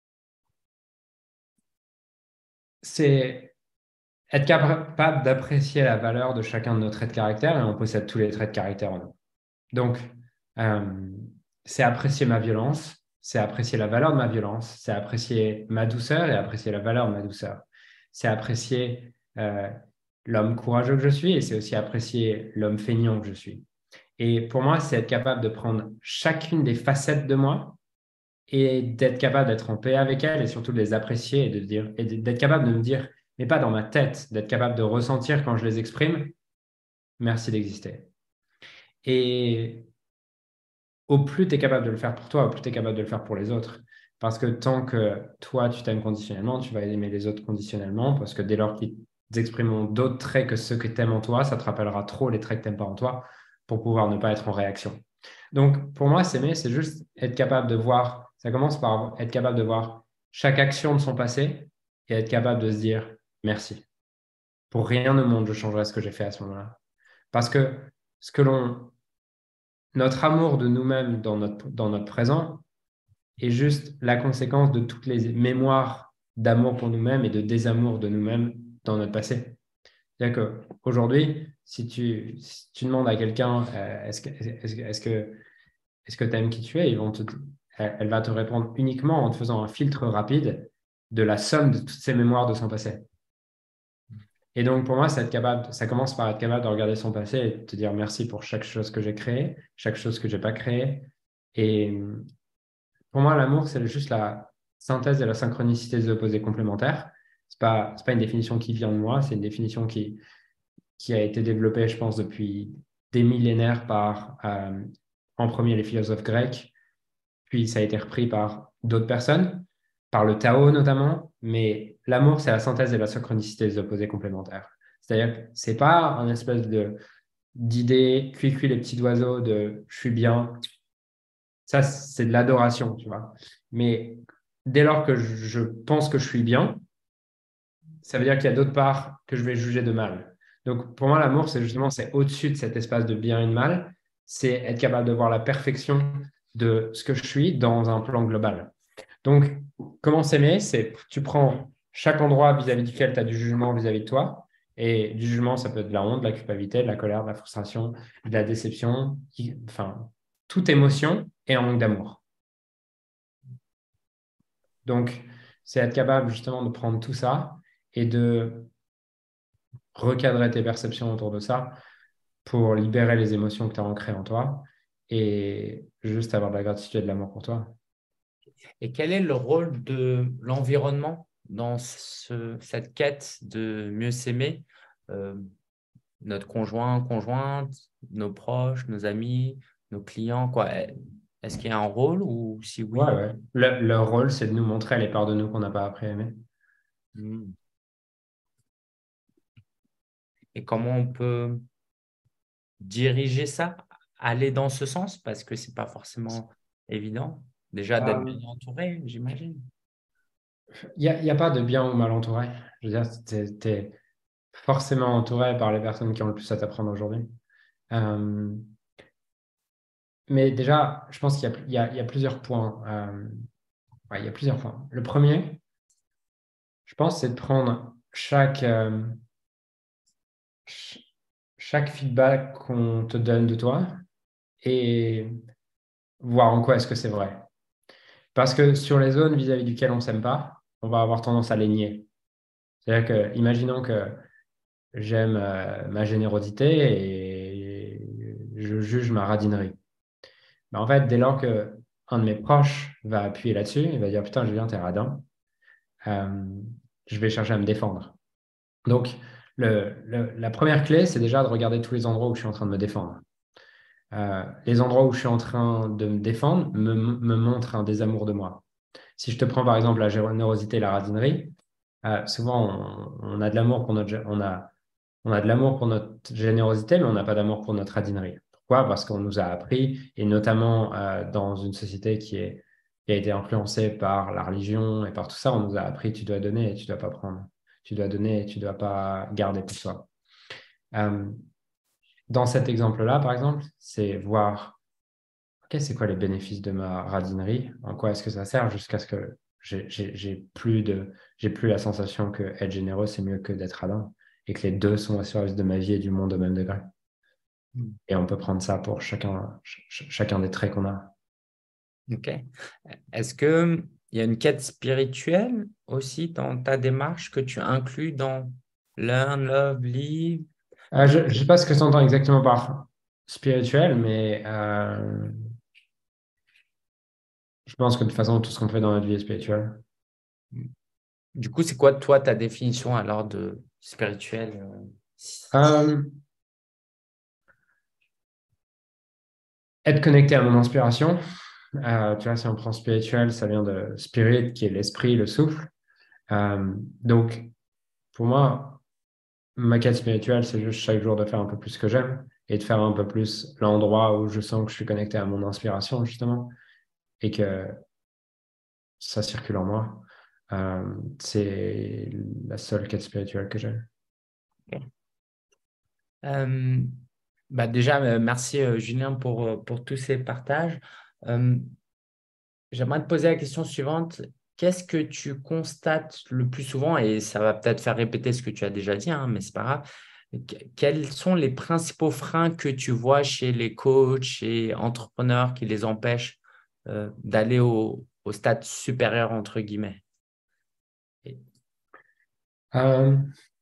c'est être capable d'apprécier la valeur de chacun de nos traits de caractère et on possède tous les traits de caractère en nous. Donc, euh, c'est apprécier ma violence, c'est apprécier la valeur de ma violence, c'est apprécier ma douceur et apprécier la valeur de ma douceur. C'est apprécier euh, l'homme courageux que je suis et c'est aussi apprécier l'homme feignant que je suis. Et pour moi, c'est être capable de prendre chacune des facettes de moi et d'être capable d'être en paix avec elles et surtout de les apprécier et de dire et d'être capable de me dire, mais pas dans ma tête, d'être capable de ressentir quand je les exprime, merci d'exister. Et au plus tu es capable de le faire pour toi, au plus tu es capable de le faire pour les autres. Parce que tant que toi, tu t'aimes conditionnellement, tu vas aimer les autres conditionnellement, parce que dès lors qu'ils exprimeront d'autres traits que ceux que tu aimes en toi, ça te rappellera trop les traits que tu n'aimes pas en toi pour pouvoir ne pas être en réaction. Donc, pour moi, s'aimer, c'est juste être capable de voir, ça commence par être capable de voir chaque action de son passé et être capable de se dire merci. Pour rien au monde, je changerai ce que j'ai fait à ce moment-là. Parce que ce que l'on, notre amour de nous-mêmes dans notre, dans notre présent est juste la conséquence de toutes les mémoires d'amour pour nous-mêmes et de désamour de nous-mêmes dans notre passé. C'est-à-dire qu'aujourd'hui, si tu, si tu demandes à quelqu'un euh, est-ce que, est-ce, que- est-ce que est-ce que tu aimes qui tu es? Ils vont te, elle, elle va te répondre uniquement en te faisant un filtre rapide de la somme de toutes ses mémoires de son passé. Et donc, pour moi, ça, être capable, ça commence par être capable de regarder son passé et de te dire merci pour chaque chose que j'ai créée, chaque chose que j'ai pas créée. Et pour moi, l'amour, c'est juste la synthèse et la synchronicité des opposés complémentaires. C'est pas, c'est pas une définition qui vient de moi, c'est une définition qui, qui a été développée, je pense, depuis des millénaires par, euh, en premier, les philosophes grecs, puis ça a été repris par d'autres personnes, par le Tao notamment, mais l'amour, c'est la synthèse et la synchronicité des opposés complémentaires. C'est-à-dire que c'est pas un espèce de d'idée, cuit-cuit les petits oiseaux de je suis bien. Ça, c'est de l'adoration, tu vois. Mais dès lors que je je pense que je suis bien, ça veut dire qu'il y a d'autres parts que je vais juger de mal. Donc, pour moi, l'amour, c'est justement, c'est au-dessus de cet espace de bien et de mal. C'est être capable de voir la perfection de ce que je suis dans un plan global. Donc, comment s'aimer? C'est tu prends chaque endroit vis-à-vis duquel tu as du jugement vis-à-vis de toi. Et du jugement, ça peut être de la honte, de la culpabilité, de la colère, de la frustration, de la déception, qui- enfin, toute émotion est un manque d'amour. Donc, c'est être capable justement de prendre tout ça et de recadrer tes perceptions autour de ça pour libérer les émotions que tu as ancrées en toi et juste avoir de la gratitude et de l'amour pour toi. Et quel est le rôle de l'environnement dans ce- cette quête de mieux s'aimer? Euh, notre conjoint, conjointe, nos proches, nos amis, nos clients, quoi. Est-ce qu'il y a un rôle ou si Ouais, oui? ouais. Le- leur rôle, c'est de nous montrer les parts de nous qu'on n'a pas appris à aimer. Hmm. Et comment on peut diriger ça, aller dans ce sens, parce que c'est pas forcément évident. Déjà d'être Euh, bien entouré, j'imagine. Il n'y a, il y a pas de bien ou mal entouré. Je veux dire, tu es forcément entouré par les personnes qui ont le plus à t'apprendre aujourd'hui. Euh, mais déjà, je pense qu'il y a, il y a- il y a plusieurs points. Euh, ouais, il y a plusieurs points. Le premier, je pense, c'est de prendre chaque, euh, ch- chaque feedback qu'on te donne de toi et voir en quoi est-ce que c'est vrai. Parce que sur les zones vis-à-vis duquel on ne s'aime pas, on va avoir tendance à les nier. C'est-à-dire que, imaginons que j'aime euh, ma générosité et je juge ma radinerie. Mais en fait, dès lors que un de mes proches va appuyer là-dessus, il va dire putain, Julien, t'es radin, euh, je vais chercher à me défendre. Donc, le, le- la première clé, c'est déjà de regarder tous les endroits où je suis en train de me défendre. Euh, les endroits où je suis en train de me défendre me, me montrent un désamour de moi. Si je te prends par exemple la générosité et la radinerie, euh, souvent on, on a de l'amour pour notre, on a On a de l'amour pour notre générosité, mais on n'a pas d'amour pour notre radinerie. Pourquoi? Parce qu'on nous a appris, et notamment euh, dans une société qui, est, qui a été influencée par la religion et par tout ça, on nous a appris tu dois donner et tu dois pas prendre. Tu dois donner et tu dois pas garder pour toi. Euh, dans cet exemple-là, par exemple, c'est voir, OK, c'est quoi les bénéfices de ma radinerie? En quoi est-ce que ça sert jusqu'à ce que j'ai j'ai- j'ai plus de, j'ai plus la sensation que être généreux, c'est mieux que d'être radin et que les deux sont au service de ma vie et du monde au même degré. Et on peut prendre ça pour chacun, ch- chacun des traits qu'on a. Ok. Est-ce que il y a une quête spirituelle aussi dans ta démarche que tu inclus dans Learn, Love, Live? Euh, je ne sais pas ce que tu entends exactement par spirituel, mais euh, je pense que de toute façon, tout ce qu'on fait dans notre vie est spirituel. Du coup, c'est quoi, toi, ta définition alors de spirituel? euh, Euh, être connecté à mon inspiration. Euh, tu vois, si on prend spirituel, ça vient de spirit, qui est l'esprit, le souffle. Euh, donc, pour moi, ma quête spirituelle, c'est juste chaque jour de faire un peu plus ce que j'aime et de faire un peu plus l'endroit où je sens que je suis connecté à mon inspiration, justement, et que ça circule en moi. Euh, c'est la seule quête spirituelle que j'ai. Ok. Euh, bah déjà, euh, merci euh, Julien pour, euh, pour tous ces partages. Euh, J'aimerais te poser la question suivante. Qu'est-ce que tu constates le plus souvent, et ça va peut-être faire répéter ce que tu as déjà dit, hein, mais c'est pas grave. Que- Quels sont les principaux freins que tu vois chez les coachs et entrepreneurs qui les empêchent euh, d'aller au, au stade supérieur, entre guillemets? Et- Euh,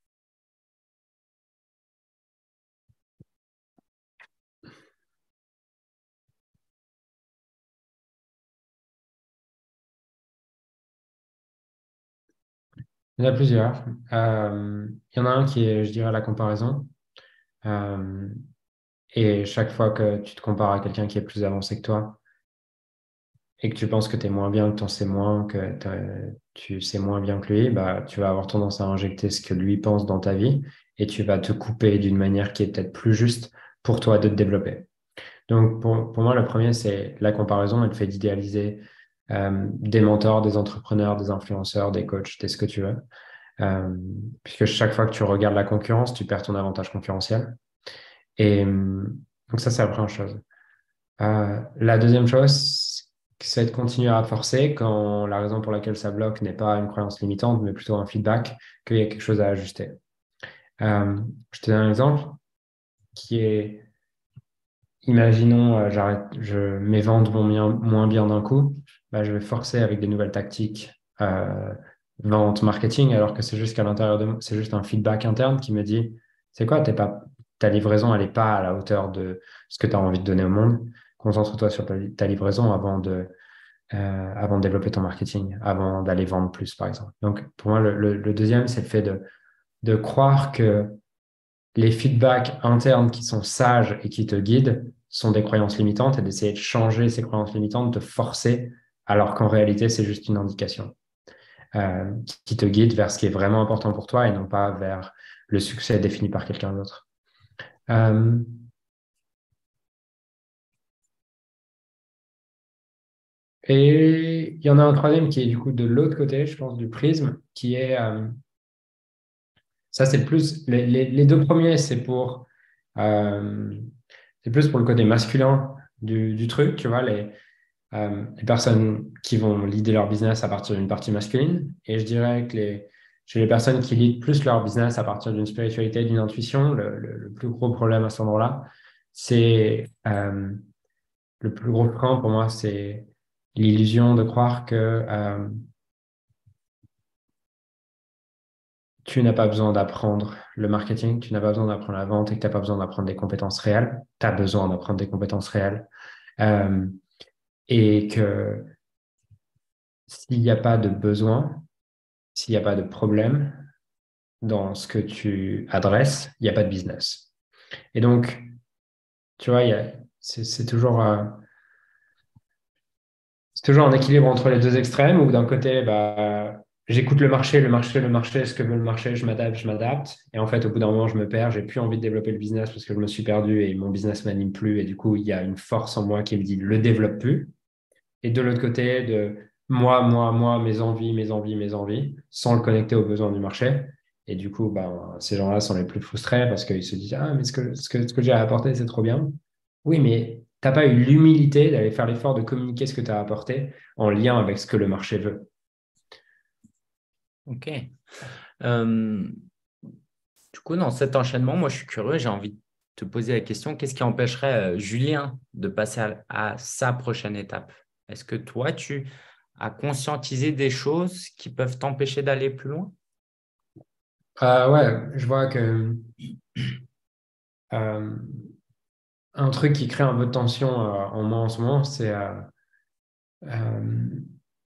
il y en a plusieurs. Euh, il y en a un qui est, je dirais, la comparaison. Euh, et chaque fois que tu te compares à quelqu'un qui est plus avancé que toi et que tu penses que tu es moins bien, que tu en sais moins, que t'as- tu sais moins bien que lui, bah, tu vas avoir tendance à injecter ce que lui pense dans ta vie et tu vas te couper d'une manière qui est peut-être plus juste pour toi de te développer. Donc, pour, pour moi, le premier, c'est la comparaison et le fait d'idéaliser euh, des mentors, des entrepreneurs, des influenceurs, des coachs, des ce que tu veux. Euh, puisque chaque fois que tu regardes la concurrence, tu perds ton avantage concurrentiel. Et euh, donc, ça, c'est la première chose. Euh, la deuxième chose, c'est de continuer à forcer quand la raison pour laquelle ça bloque n'est pas une croyance limitante, mais plutôt un feedback, qu'il y a quelque chose à ajuster. Euh, je te donne un exemple qui est imaginons, euh, j'arrête, je, mes ventes vont bien- moins bien d'un coup, bah, je vais forcer avec des nouvelles tactiques, euh, vente, marketing, alors que c'est juste qu'à l'intérieur de moi, c'est juste un feedback interne qui me dit, c'est quoi, t'es pas, ta livraison, elle n'est pas à la hauteur de ce que tu as envie de donner au monde. Concentre-toi sur ta, ta livraison avant de, euh, avant de développer ton marketing, avant d'aller vendre plus, par exemple. Donc, pour moi, le, le- le deuxième, c'est le fait de, de croire que les feedbacks internes qui sont sages et qui te guident sont des croyances limitantes et d'essayer de changer ces croyances limitantes, de forcer, alors qu'en réalité, c'est juste une indication euh, qui te guide vers ce qui est vraiment important pour toi et non pas vers le succès défini par quelqu'un d'autre. Euh, et il y en a un troisième qui est du coup de l'autre côté, je pense, du prisme, qui est, euh, ça c'est le plus, les, les, les deux premiers, c'est pour, euh, c'est plus pour le côté masculin du, du truc, tu vois, les, euh, les personnes qui vont leader leur business à partir d'une partie masculine. Et je dirais que les, chez les personnes qui lead plus leur business à partir d'une spiritualité, d'une intuition, le, le, le plus gros problème à cet endroit-là, c'est euh, le plus gros frein pour moi, c'est l'illusion de croire que euh, tu n'as pas besoin d'apprendre le marketing, tu n'as pas besoin d'apprendre la vente et que tu n'as pas besoin d'apprendre des compétences réelles. Tu as besoin d'apprendre des compétences réelles. Euh, et que s'il n'y a pas de besoin, s'il n'y a pas de problème dans ce que tu adresses, il n'y a pas de business. Et donc, tu vois, il y a, c'est, c'est toujours, euh, c'est toujours un équilibre entre les deux extrêmes où d'un côté, bah, j'écoute le marché, le marché, le marché, ce que veut le marché, je m'adapte, je m'adapte. Et en fait, au bout d'un moment, je me perds, j'ai plus envie de développer le business parce que je me suis perdu et mon business m'anime plus. Et du coup, il y a une force en moi qui me dit, le développe plus. Et de l'autre côté, de moi, moi, moi, mes envies, mes envies, mes envies, sans le connecter aux besoins du marché. Et du coup, ben, ces gens-là sont les plus frustrés parce qu'ils se disent, ah, mais ce que, ce que, ce que j'ai à apporter, c'est trop bien. Oui, mais tu n'as pas eu l'humilité d'aller faire l'effort de communiquer ce que tu as apporté en lien avec ce que le marché veut. Ok. Euh, du coup, dans cet enchaînement, moi, je suis curieux, j'ai envie de te poser la question, qu'est-ce qui empêcherait euh, Julien de passer à, à sa prochaine étape? Est-ce que toi, tu as conscientisé des choses qui peuvent t'empêcher d'aller plus loin? Euh, ouais, je vois que euh, un truc qui crée un peu de tension euh, en moi en ce moment, c'est euh, euh,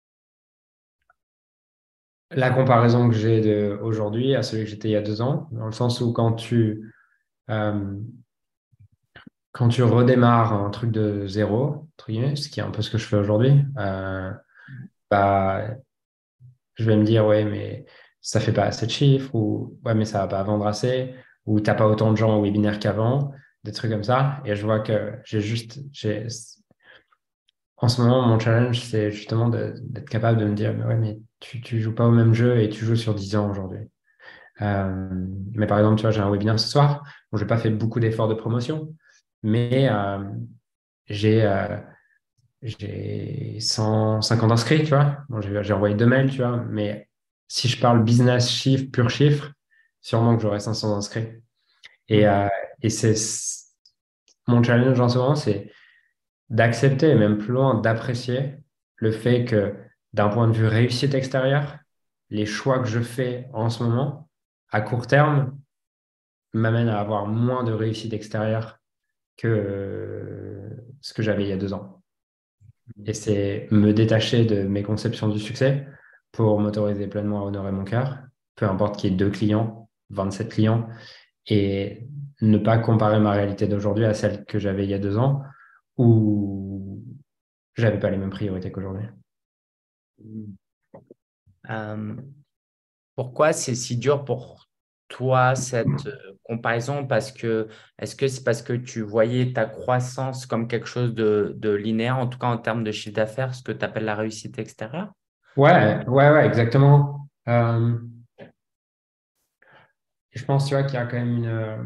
la comparaison que j'ai de aujourd'hui à celui que j'étais il y a deux ans, dans le sens où quand tu, euh, quand tu redémarres un truc de zéro, entre guillemets, ce qui est un peu ce que je fais aujourd'hui, euh, bah, je vais me dire, ouais, mais ça fait pas assez de chiffres, ou ouais, mais ça va pas vendre assez, ou t'as pas autant de gens au webinaire qu'avant, des trucs comme ça. Et je vois que j'ai juste, j'ai, en ce moment, mon challenge, c'est justement de- d'être capable de me dire, mais ouais, mais tu, tu joues pas au même jeu et tu joues sur dix ans aujourd'hui. Euh, mais par exemple, tu vois, j'ai un webinaire ce soir. Bon, j'ai pas fait beaucoup d'efforts de promotion, mais euh, j'ai euh, j'ai cent cinquante inscrits, tu vois. Bon, j'ai j'ai envoyé deux mails, tu vois. Mais si je parle business chiffre, pur chiffre, sûrement que j'aurai cinq cents inscrits. Et, Hmm. euh, et c'est mon challenge en ce moment, c'est d'accepter et même plus loin, d'apprécier le fait que d'un point de vue réussite extérieure, les choix que je fais en ce moment, à court terme, m'amène à avoir moins de réussite extérieure que euh, ce que j'avais il y a deux ans. Et c'est me détacher de mes conceptions du succès pour m'autoriser pleinement à honorer mon cœur, peu importe qu'il y ait deux clients, vingt-sept clients, et ne pas comparer ma réalité d'aujourd'hui à celle que j'avais il y a deux ans, où j'avais pas les mêmes priorités qu'aujourd'hui. Euh, Pourquoi c'est si dur pour toi cette euh, comparaison? Parce que est-ce que c'est parce que tu voyais ta croissance comme quelque chose de, de linéaire, en tout cas en termes de chiffre d'affaires, ce que tu appelles la réussite extérieure? Ouais, ouais, ouais, exactement. Euh, je pense, tu vois, qu'il y a quand même une, euh,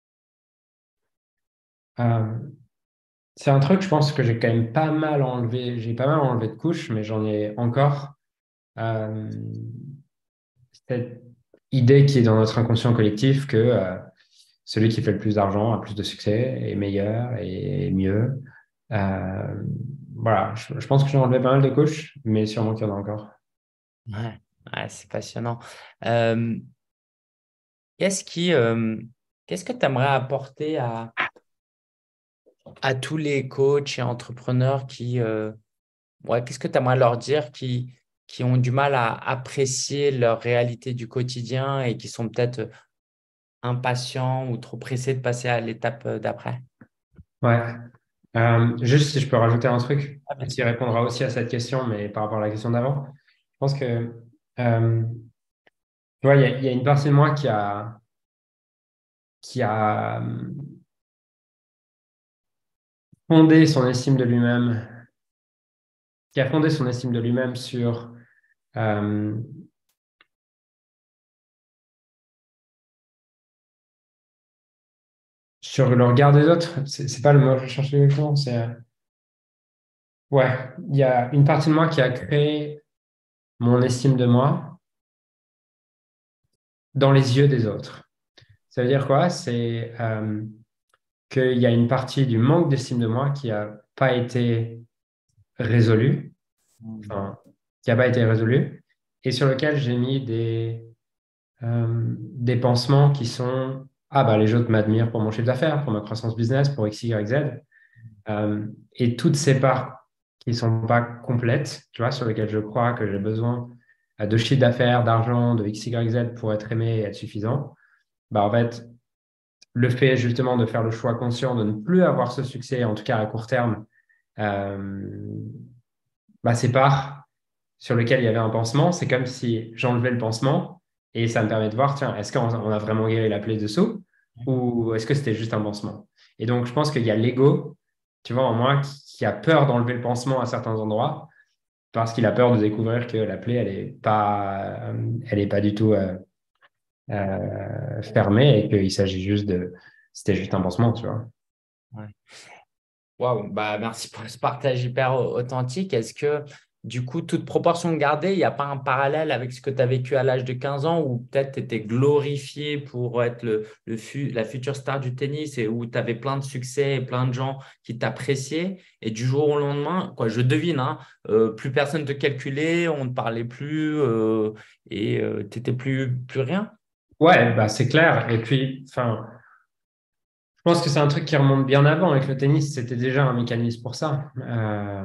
euh, c'est un truc, je pense que j'ai quand même pas mal enlevé, j'ai pas mal enlevé de couches, mais j'en ai encore. Euh, Cette idée qui est dans notre inconscient collectif que euh, celui qui fait le plus d'argent a plus de succès, est meilleur et mieux. Euh, voilà, je, je pense que j'ai enlevé pas mal de couches, mais sûrement qu'il y en a encore. Ouais, ouais, c'est passionnant. Euh, qu'est-ce qui, euh, qu'est-ce que tu aimerais apporter à, à tous les coachs et entrepreneurs qui, euh, ouais, qu'est-ce que tu aimerais leur dire qui, qui ont du mal à apprécier leur réalité du quotidien et qui sont peut-être impatients ou trop pressés de passer à l'étape euh, d'après? Ouais. Euh, juste si je peux rajouter un truc Ah, bien qui sûr. répondra aussi à cette question, mais par rapport à la question d'avant, je pense que euh, tu vois, il y, a il y a une partie de moi qui a, qui a euh, fondé son estime de lui-même, qui a fondé son estime de lui-même sur, euh, sur le regard des autres. C'est c'est pas le mot que je cherchais exactement. C'est, euh, ouais, il y a une partie de moi qui a créé mon estime de moi dans les yeux des autres. Ça veut dire quoi? C'est euh, qu'il y a une partie du manque d'estime de moi qui n'a pas été résolue, enfin, qui n'a pas été résolue, et sur lequel j'ai mis des, euh, des pansements qui sont, ah bah les autres m'admirent pour mon chiffre d'affaires, pour ma croissance business, pour X, Y, Z, euh, et toutes ces parts qui ne sont pas complètes, tu vois, sur lesquelles je crois que j'ai besoin euh, de chiffre d'affaires, d'argent, de X, Y, Z pour être aimé et être suffisant, bah en fait, le fait justement de faire le choix conscient de ne plus avoir ce succès, en tout cas à court terme, euh, bah, ces parts sur lesquelles il y avait un pansement, c'est comme si j'enlevais le pansement et ça me permet de voir, tiens, est-ce qu'on on a vraiment guéri la plaie dessous ou est-ce que c'était juste un pansement? Et donc, je pense qu'il y a l'ego, tu vois, en moi, qui, qui a peur d'enlever le pansement à certains endroits parce qu'il a peur de découvrir que la plaie, elle est pas, euh, elle est pas du tout euh, euh, fermée et qu'il s'agit juste de, c'était juste un pansement, tu vois. Ouais. Waouh, bah merci pour ce partage hyper au- authentique. Est-ce que, du coup, toute proportion gardée, il n'y a pas un parallèle avec ce que tu as vécu à l'âge de quinze ans où peut-être tu étais glorifié pour être le, le fu- la future star du tennis et où tu avais plein de succès et plein de gens qui t'appréciaient et du jour au lendemain, quoi, je devine, hein, euh, plus personne te calculait, on ne parlait plus euh, et tu n'étais plus, plus rien? Ouais, bah, c'est clair. Et puis, enfin, je pense que c'est un truc qui remonte bien avant. Avec le tennis, c'était déjà un mécanisme pour ça. Euh,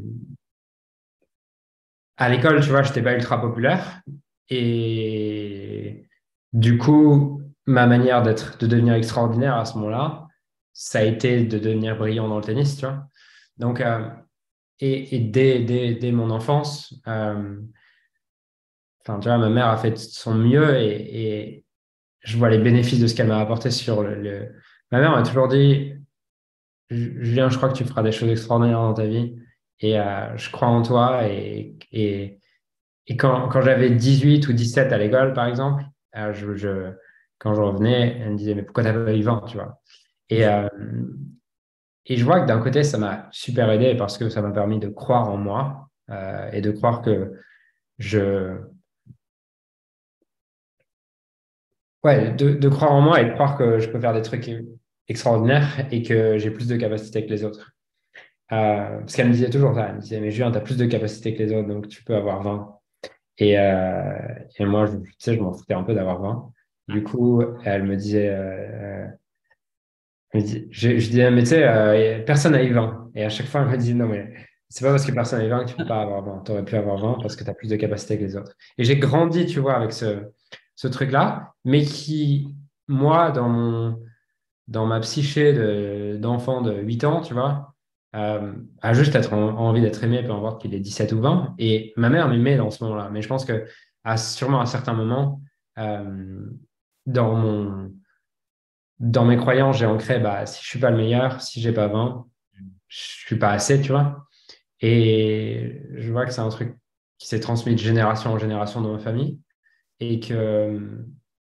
à l'école, tu vois, je n'étais pas ultra populaire. Et du coup, ma manière d'être, de devenir extraordinaire à ce moment-là, ça a été de devenir brillant dans le tennis, tu vois. Donc, euh, et, et dès, dès, dès mon enfance, euh, enfin, tu vois, ma mère a fait de son mieux et, et je vois les bénéfices de ce qu'elle m'a apporté sur le, le- Ma mère m'a toujours dit, Julien, je crois que tu feras des choses extraordinaires dans ta vie et euh, je crois en toi. Et, et, et quand, quand j'avais dix-huit ou dix-sept à l'école, par exemple, euh, je, je- quand je revenais, elle me disait, mais pourquoi t'as pas eu vingt, tu vois? Et, euh, et je vois que d'un côté, ça m'a super aidé parce que ça m'a permis de croire en moi euh, et de croire que je... Ouais, de, de croire en moi et de croire que je peux faire des trucs extraordinaires et que j'ai plus de capacités que les autres. Euh, parce qu'elle me disait toujours ça. Elle me disait, mais Julien, tu as plus de capacités que les autres, donc tu peux avoir vingt. Et, euh, et moi, je, tu sais, je m'en foutais un peu d'avoir vingt. Du coup, elle me disait, euh, elle me dit- je, je disais, mais tu sais, euh, personne n'a eu vingt. Et à chaque fois, elle me dit, non, mais c'est pas parce que personne n'a eu vingt que tu peux pas avoir vingt. Tu aurais pu avoir vingt parce que tu as plus de capacités que les autres. Et j'ai grandi, tu vois, avec ce, ce truc-là, mais qui, moi, dans mon, dans ma psyché de- d'enfant de huit ans, tu vois, euh, a juste être en- envie d'être aimé, peu importe qu'il ait dix-sept ou vingt. Et ma mère m'aimait dans ce moment-là. Mais je pense que à, sûrement à certains moments, euh, dans mon, dans mes croyances, j'ai ancré, bah, si je suis pas le meilleur, si j'ai pas vingt, je suis pas assez, tu vois. Et je vois que c'est un truc qui s'est transmis de génération en génération dans ma famille et que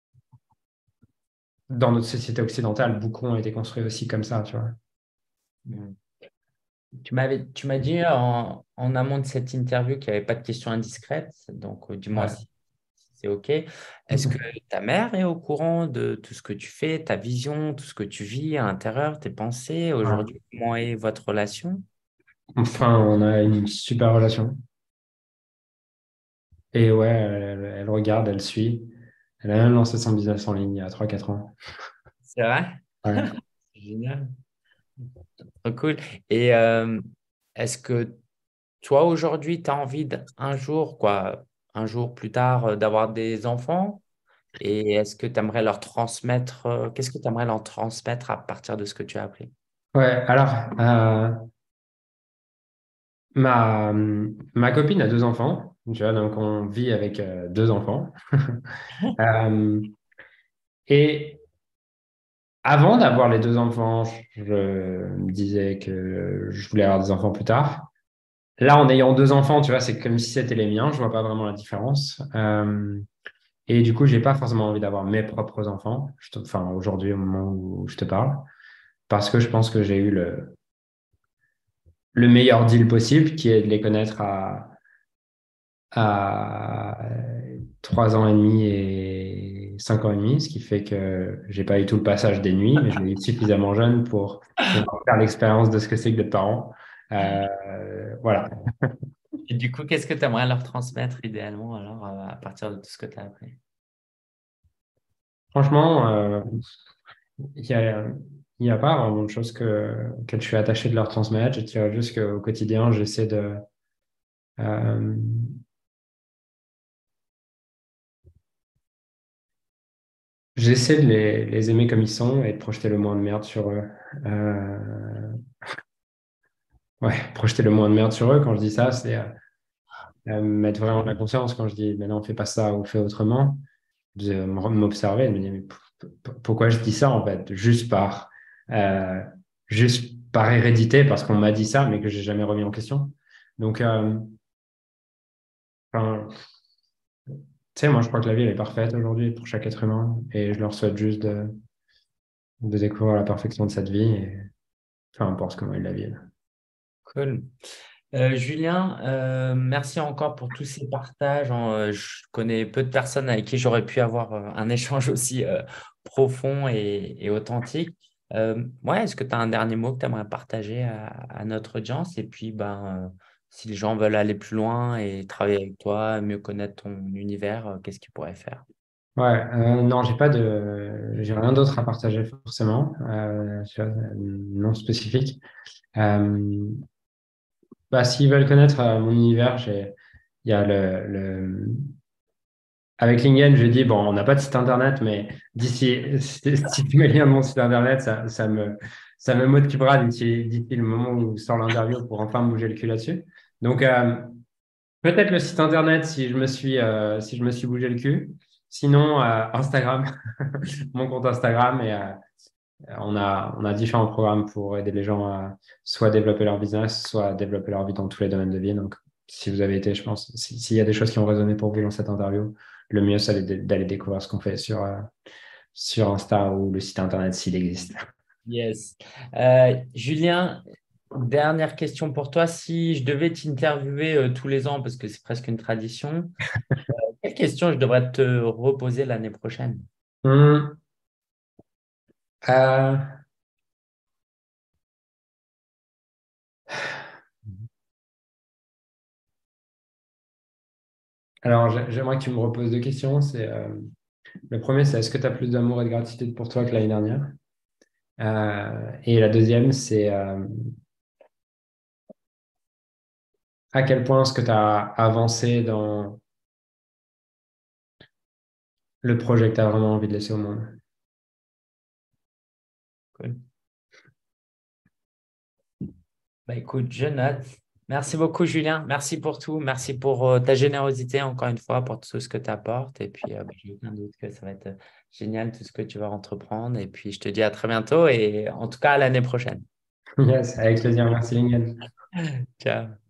dans notre société occidentale, beaucoup ont été construits aussi comme ça, tu vois. Mm. Tu m'avais, tu m'as dit en, en amont de cette interview qu'il n'y avait pas de questions indiscrètes. Donc, euh, dis-moi Ouais. si c'est OK. Est-ce que ta mère est au courant de tout ce que tu fais, ta vision, tout ce que tu vis à l'intérieur, tes pensées Ouais. aujourd'hui? Comment est votre relation? Enfin, on a une super relation. Et ouais, elle, elle regarde, elle suit. Elle a même lancé son business en ligne il y a trois quatre ans. C'est vrai? Ouais. Génial. Trop cool. Et euh, est-ce que toi, aujourd'hui, tu as envie d'un jour, quoi, un jour plus tard, euh, d'avoir des enfants? Et est-ce que tu aimerais leur transmettre, euh, qu'est-ce que tu aimerais leur transmettre à partir de ce que tu as appris? Ouais, alors, euh, ma, ma copine a deux enfants. Tu vois, donc on vit avec euh, deux enfants. Euh, et avant d'avoir les deux enfants, je me disais que je voulais avoir des enfants plus tard. Là, en ayant deux enfants, tu vois, c'est comme si c'était les miens. Je vois pas vraiment la différence. Euh, et du coup, j'ai pas forcément envie d'avoir mes propres enfants. Je te- enfin, aujourd'hui, au moment où je te parle, parce que je pense que j'ai eu le, le meilleur deal possible, qui est de les connaître à, à trois ans et demi et cinq ans et demi, ce qui fait que j'ai pas eu tout le passage des nuits, mais je l'ai eu suffisamment jeune pour pouvoir faire l'expérience de ce que c'est que d'être parent. Euh, voilà. Et du coup, qu'est-ce que tu aimerais leur transmettre idéalement alors euh, à partir de tout ce que tu as appris? Franchement, euh, il y a, il y a pas vraiment de choses que, que je suis attaché de leur transmettre. Je dirais juste qu'au quotidien, j'essaie de, euh, j'essaie de les, les aimer comme ils sont et de projeter le moins de merde sur eux. Euh, ouais, projeter le moins de merde sur eux. Quand je dis ça, c'est euh, euh, mettre vraiment de la conscience. Quand je dis, mais non, fais pas ça ou fais autrement, de m- m'observer, de me dire, mais p- p- pourquoi je dis ça en fait? Juste par, euh, juste par hérédité, parce qu'on m'a dit ça, mais que j'ai jamais remis en question. Donc, euh, enfin, tu sais, moi, je crois que la vie, elle est parfaite aujourd'hui pour chaque être humain et je leur souhaite juste de, de découvrir la perfection de cette vie et peu importe comment ils la vivent. Cool. Euh, Julien, euh, merci encore pour tous ces partages. En, euh, je connais peu de personnes avec qui j'aurais pu avoir euh, un échange aussi euh, profond et, et authentique. Euh, ouais, est-ce que tu as un dernier mot que tu aimerais partager à, à notre audience? Et puis, ben, euh, si les gens veulent aller plus loin et travailler avec toi, mieux connaître ton univers, euh, qu'est-ce qu'ils pourraient faire? Ouais, euh, non, j'ai pas de, j'ai rien d'autre à partager forcément, euh, tu vois, non spécifique. Euh, Bah, s'ils veulent connaître euh, mon univers, j'ai, il y a le, le... Avec Lingen, je dis, bon, on n'a pas de site internet, mais d'ici, si, si tu mets le lien de mon site internet, ça, ça me, ça me motivera d'ici, d'ici le moment où sort l'interview pour enfin me bouger le cul là-dessus. Donc, euh, peut-être le site internet si je me suis, euh, si je me suis bougé le cul. Sinon, euh, Instagram, mon compte Instagram et, euh, on a, on a différents programmes pour aider les gens à soit développer leur business, soit développer leur vie dans tous les domaines de vie. Donc, si vous avez été, je pense, si- s'il y a des choses qui ont résonné pour vous dans cette interview, le mieux, c'est d'aller d'aller découvrir ce qu'on fait sur, euh, sur Insta ou le site internet s'il existe. Yes. Euh, Julien, dernière question pour toi. Si je devais t'interviewer euh, tous les ans, parce que c'est presque une tradition, quelle question je devrais te reposer l'année prochaine? Hum, euh, alors, j'ai- j'aimerais que tu me reposes deux questions. C'est, euh, le premier, c'est est-ce que tu as plus d'amour et de gratitude pour toi que l'année dernière? Euh, et la deuxième, c'est euh, à quel point est-ce que tu as avancé dans le projet que tu as vraiment envie de laisser au monde? Cool. Bah, écoute, je note. Merci beaucoup, Julien. Merci pour tout. Merci pour euh, ta générosité, encore une fois, pour tout ce que tu apportes. Et puis, euh, bah, j'ai aucun doute que ça va être euh, génial, tout ce que tu vas entreprendre. Et puis, je te dis à très bientôt et en tout cas, à l'année prochaine. Yes, avec plaisir. Merci, Lingen. Ciao.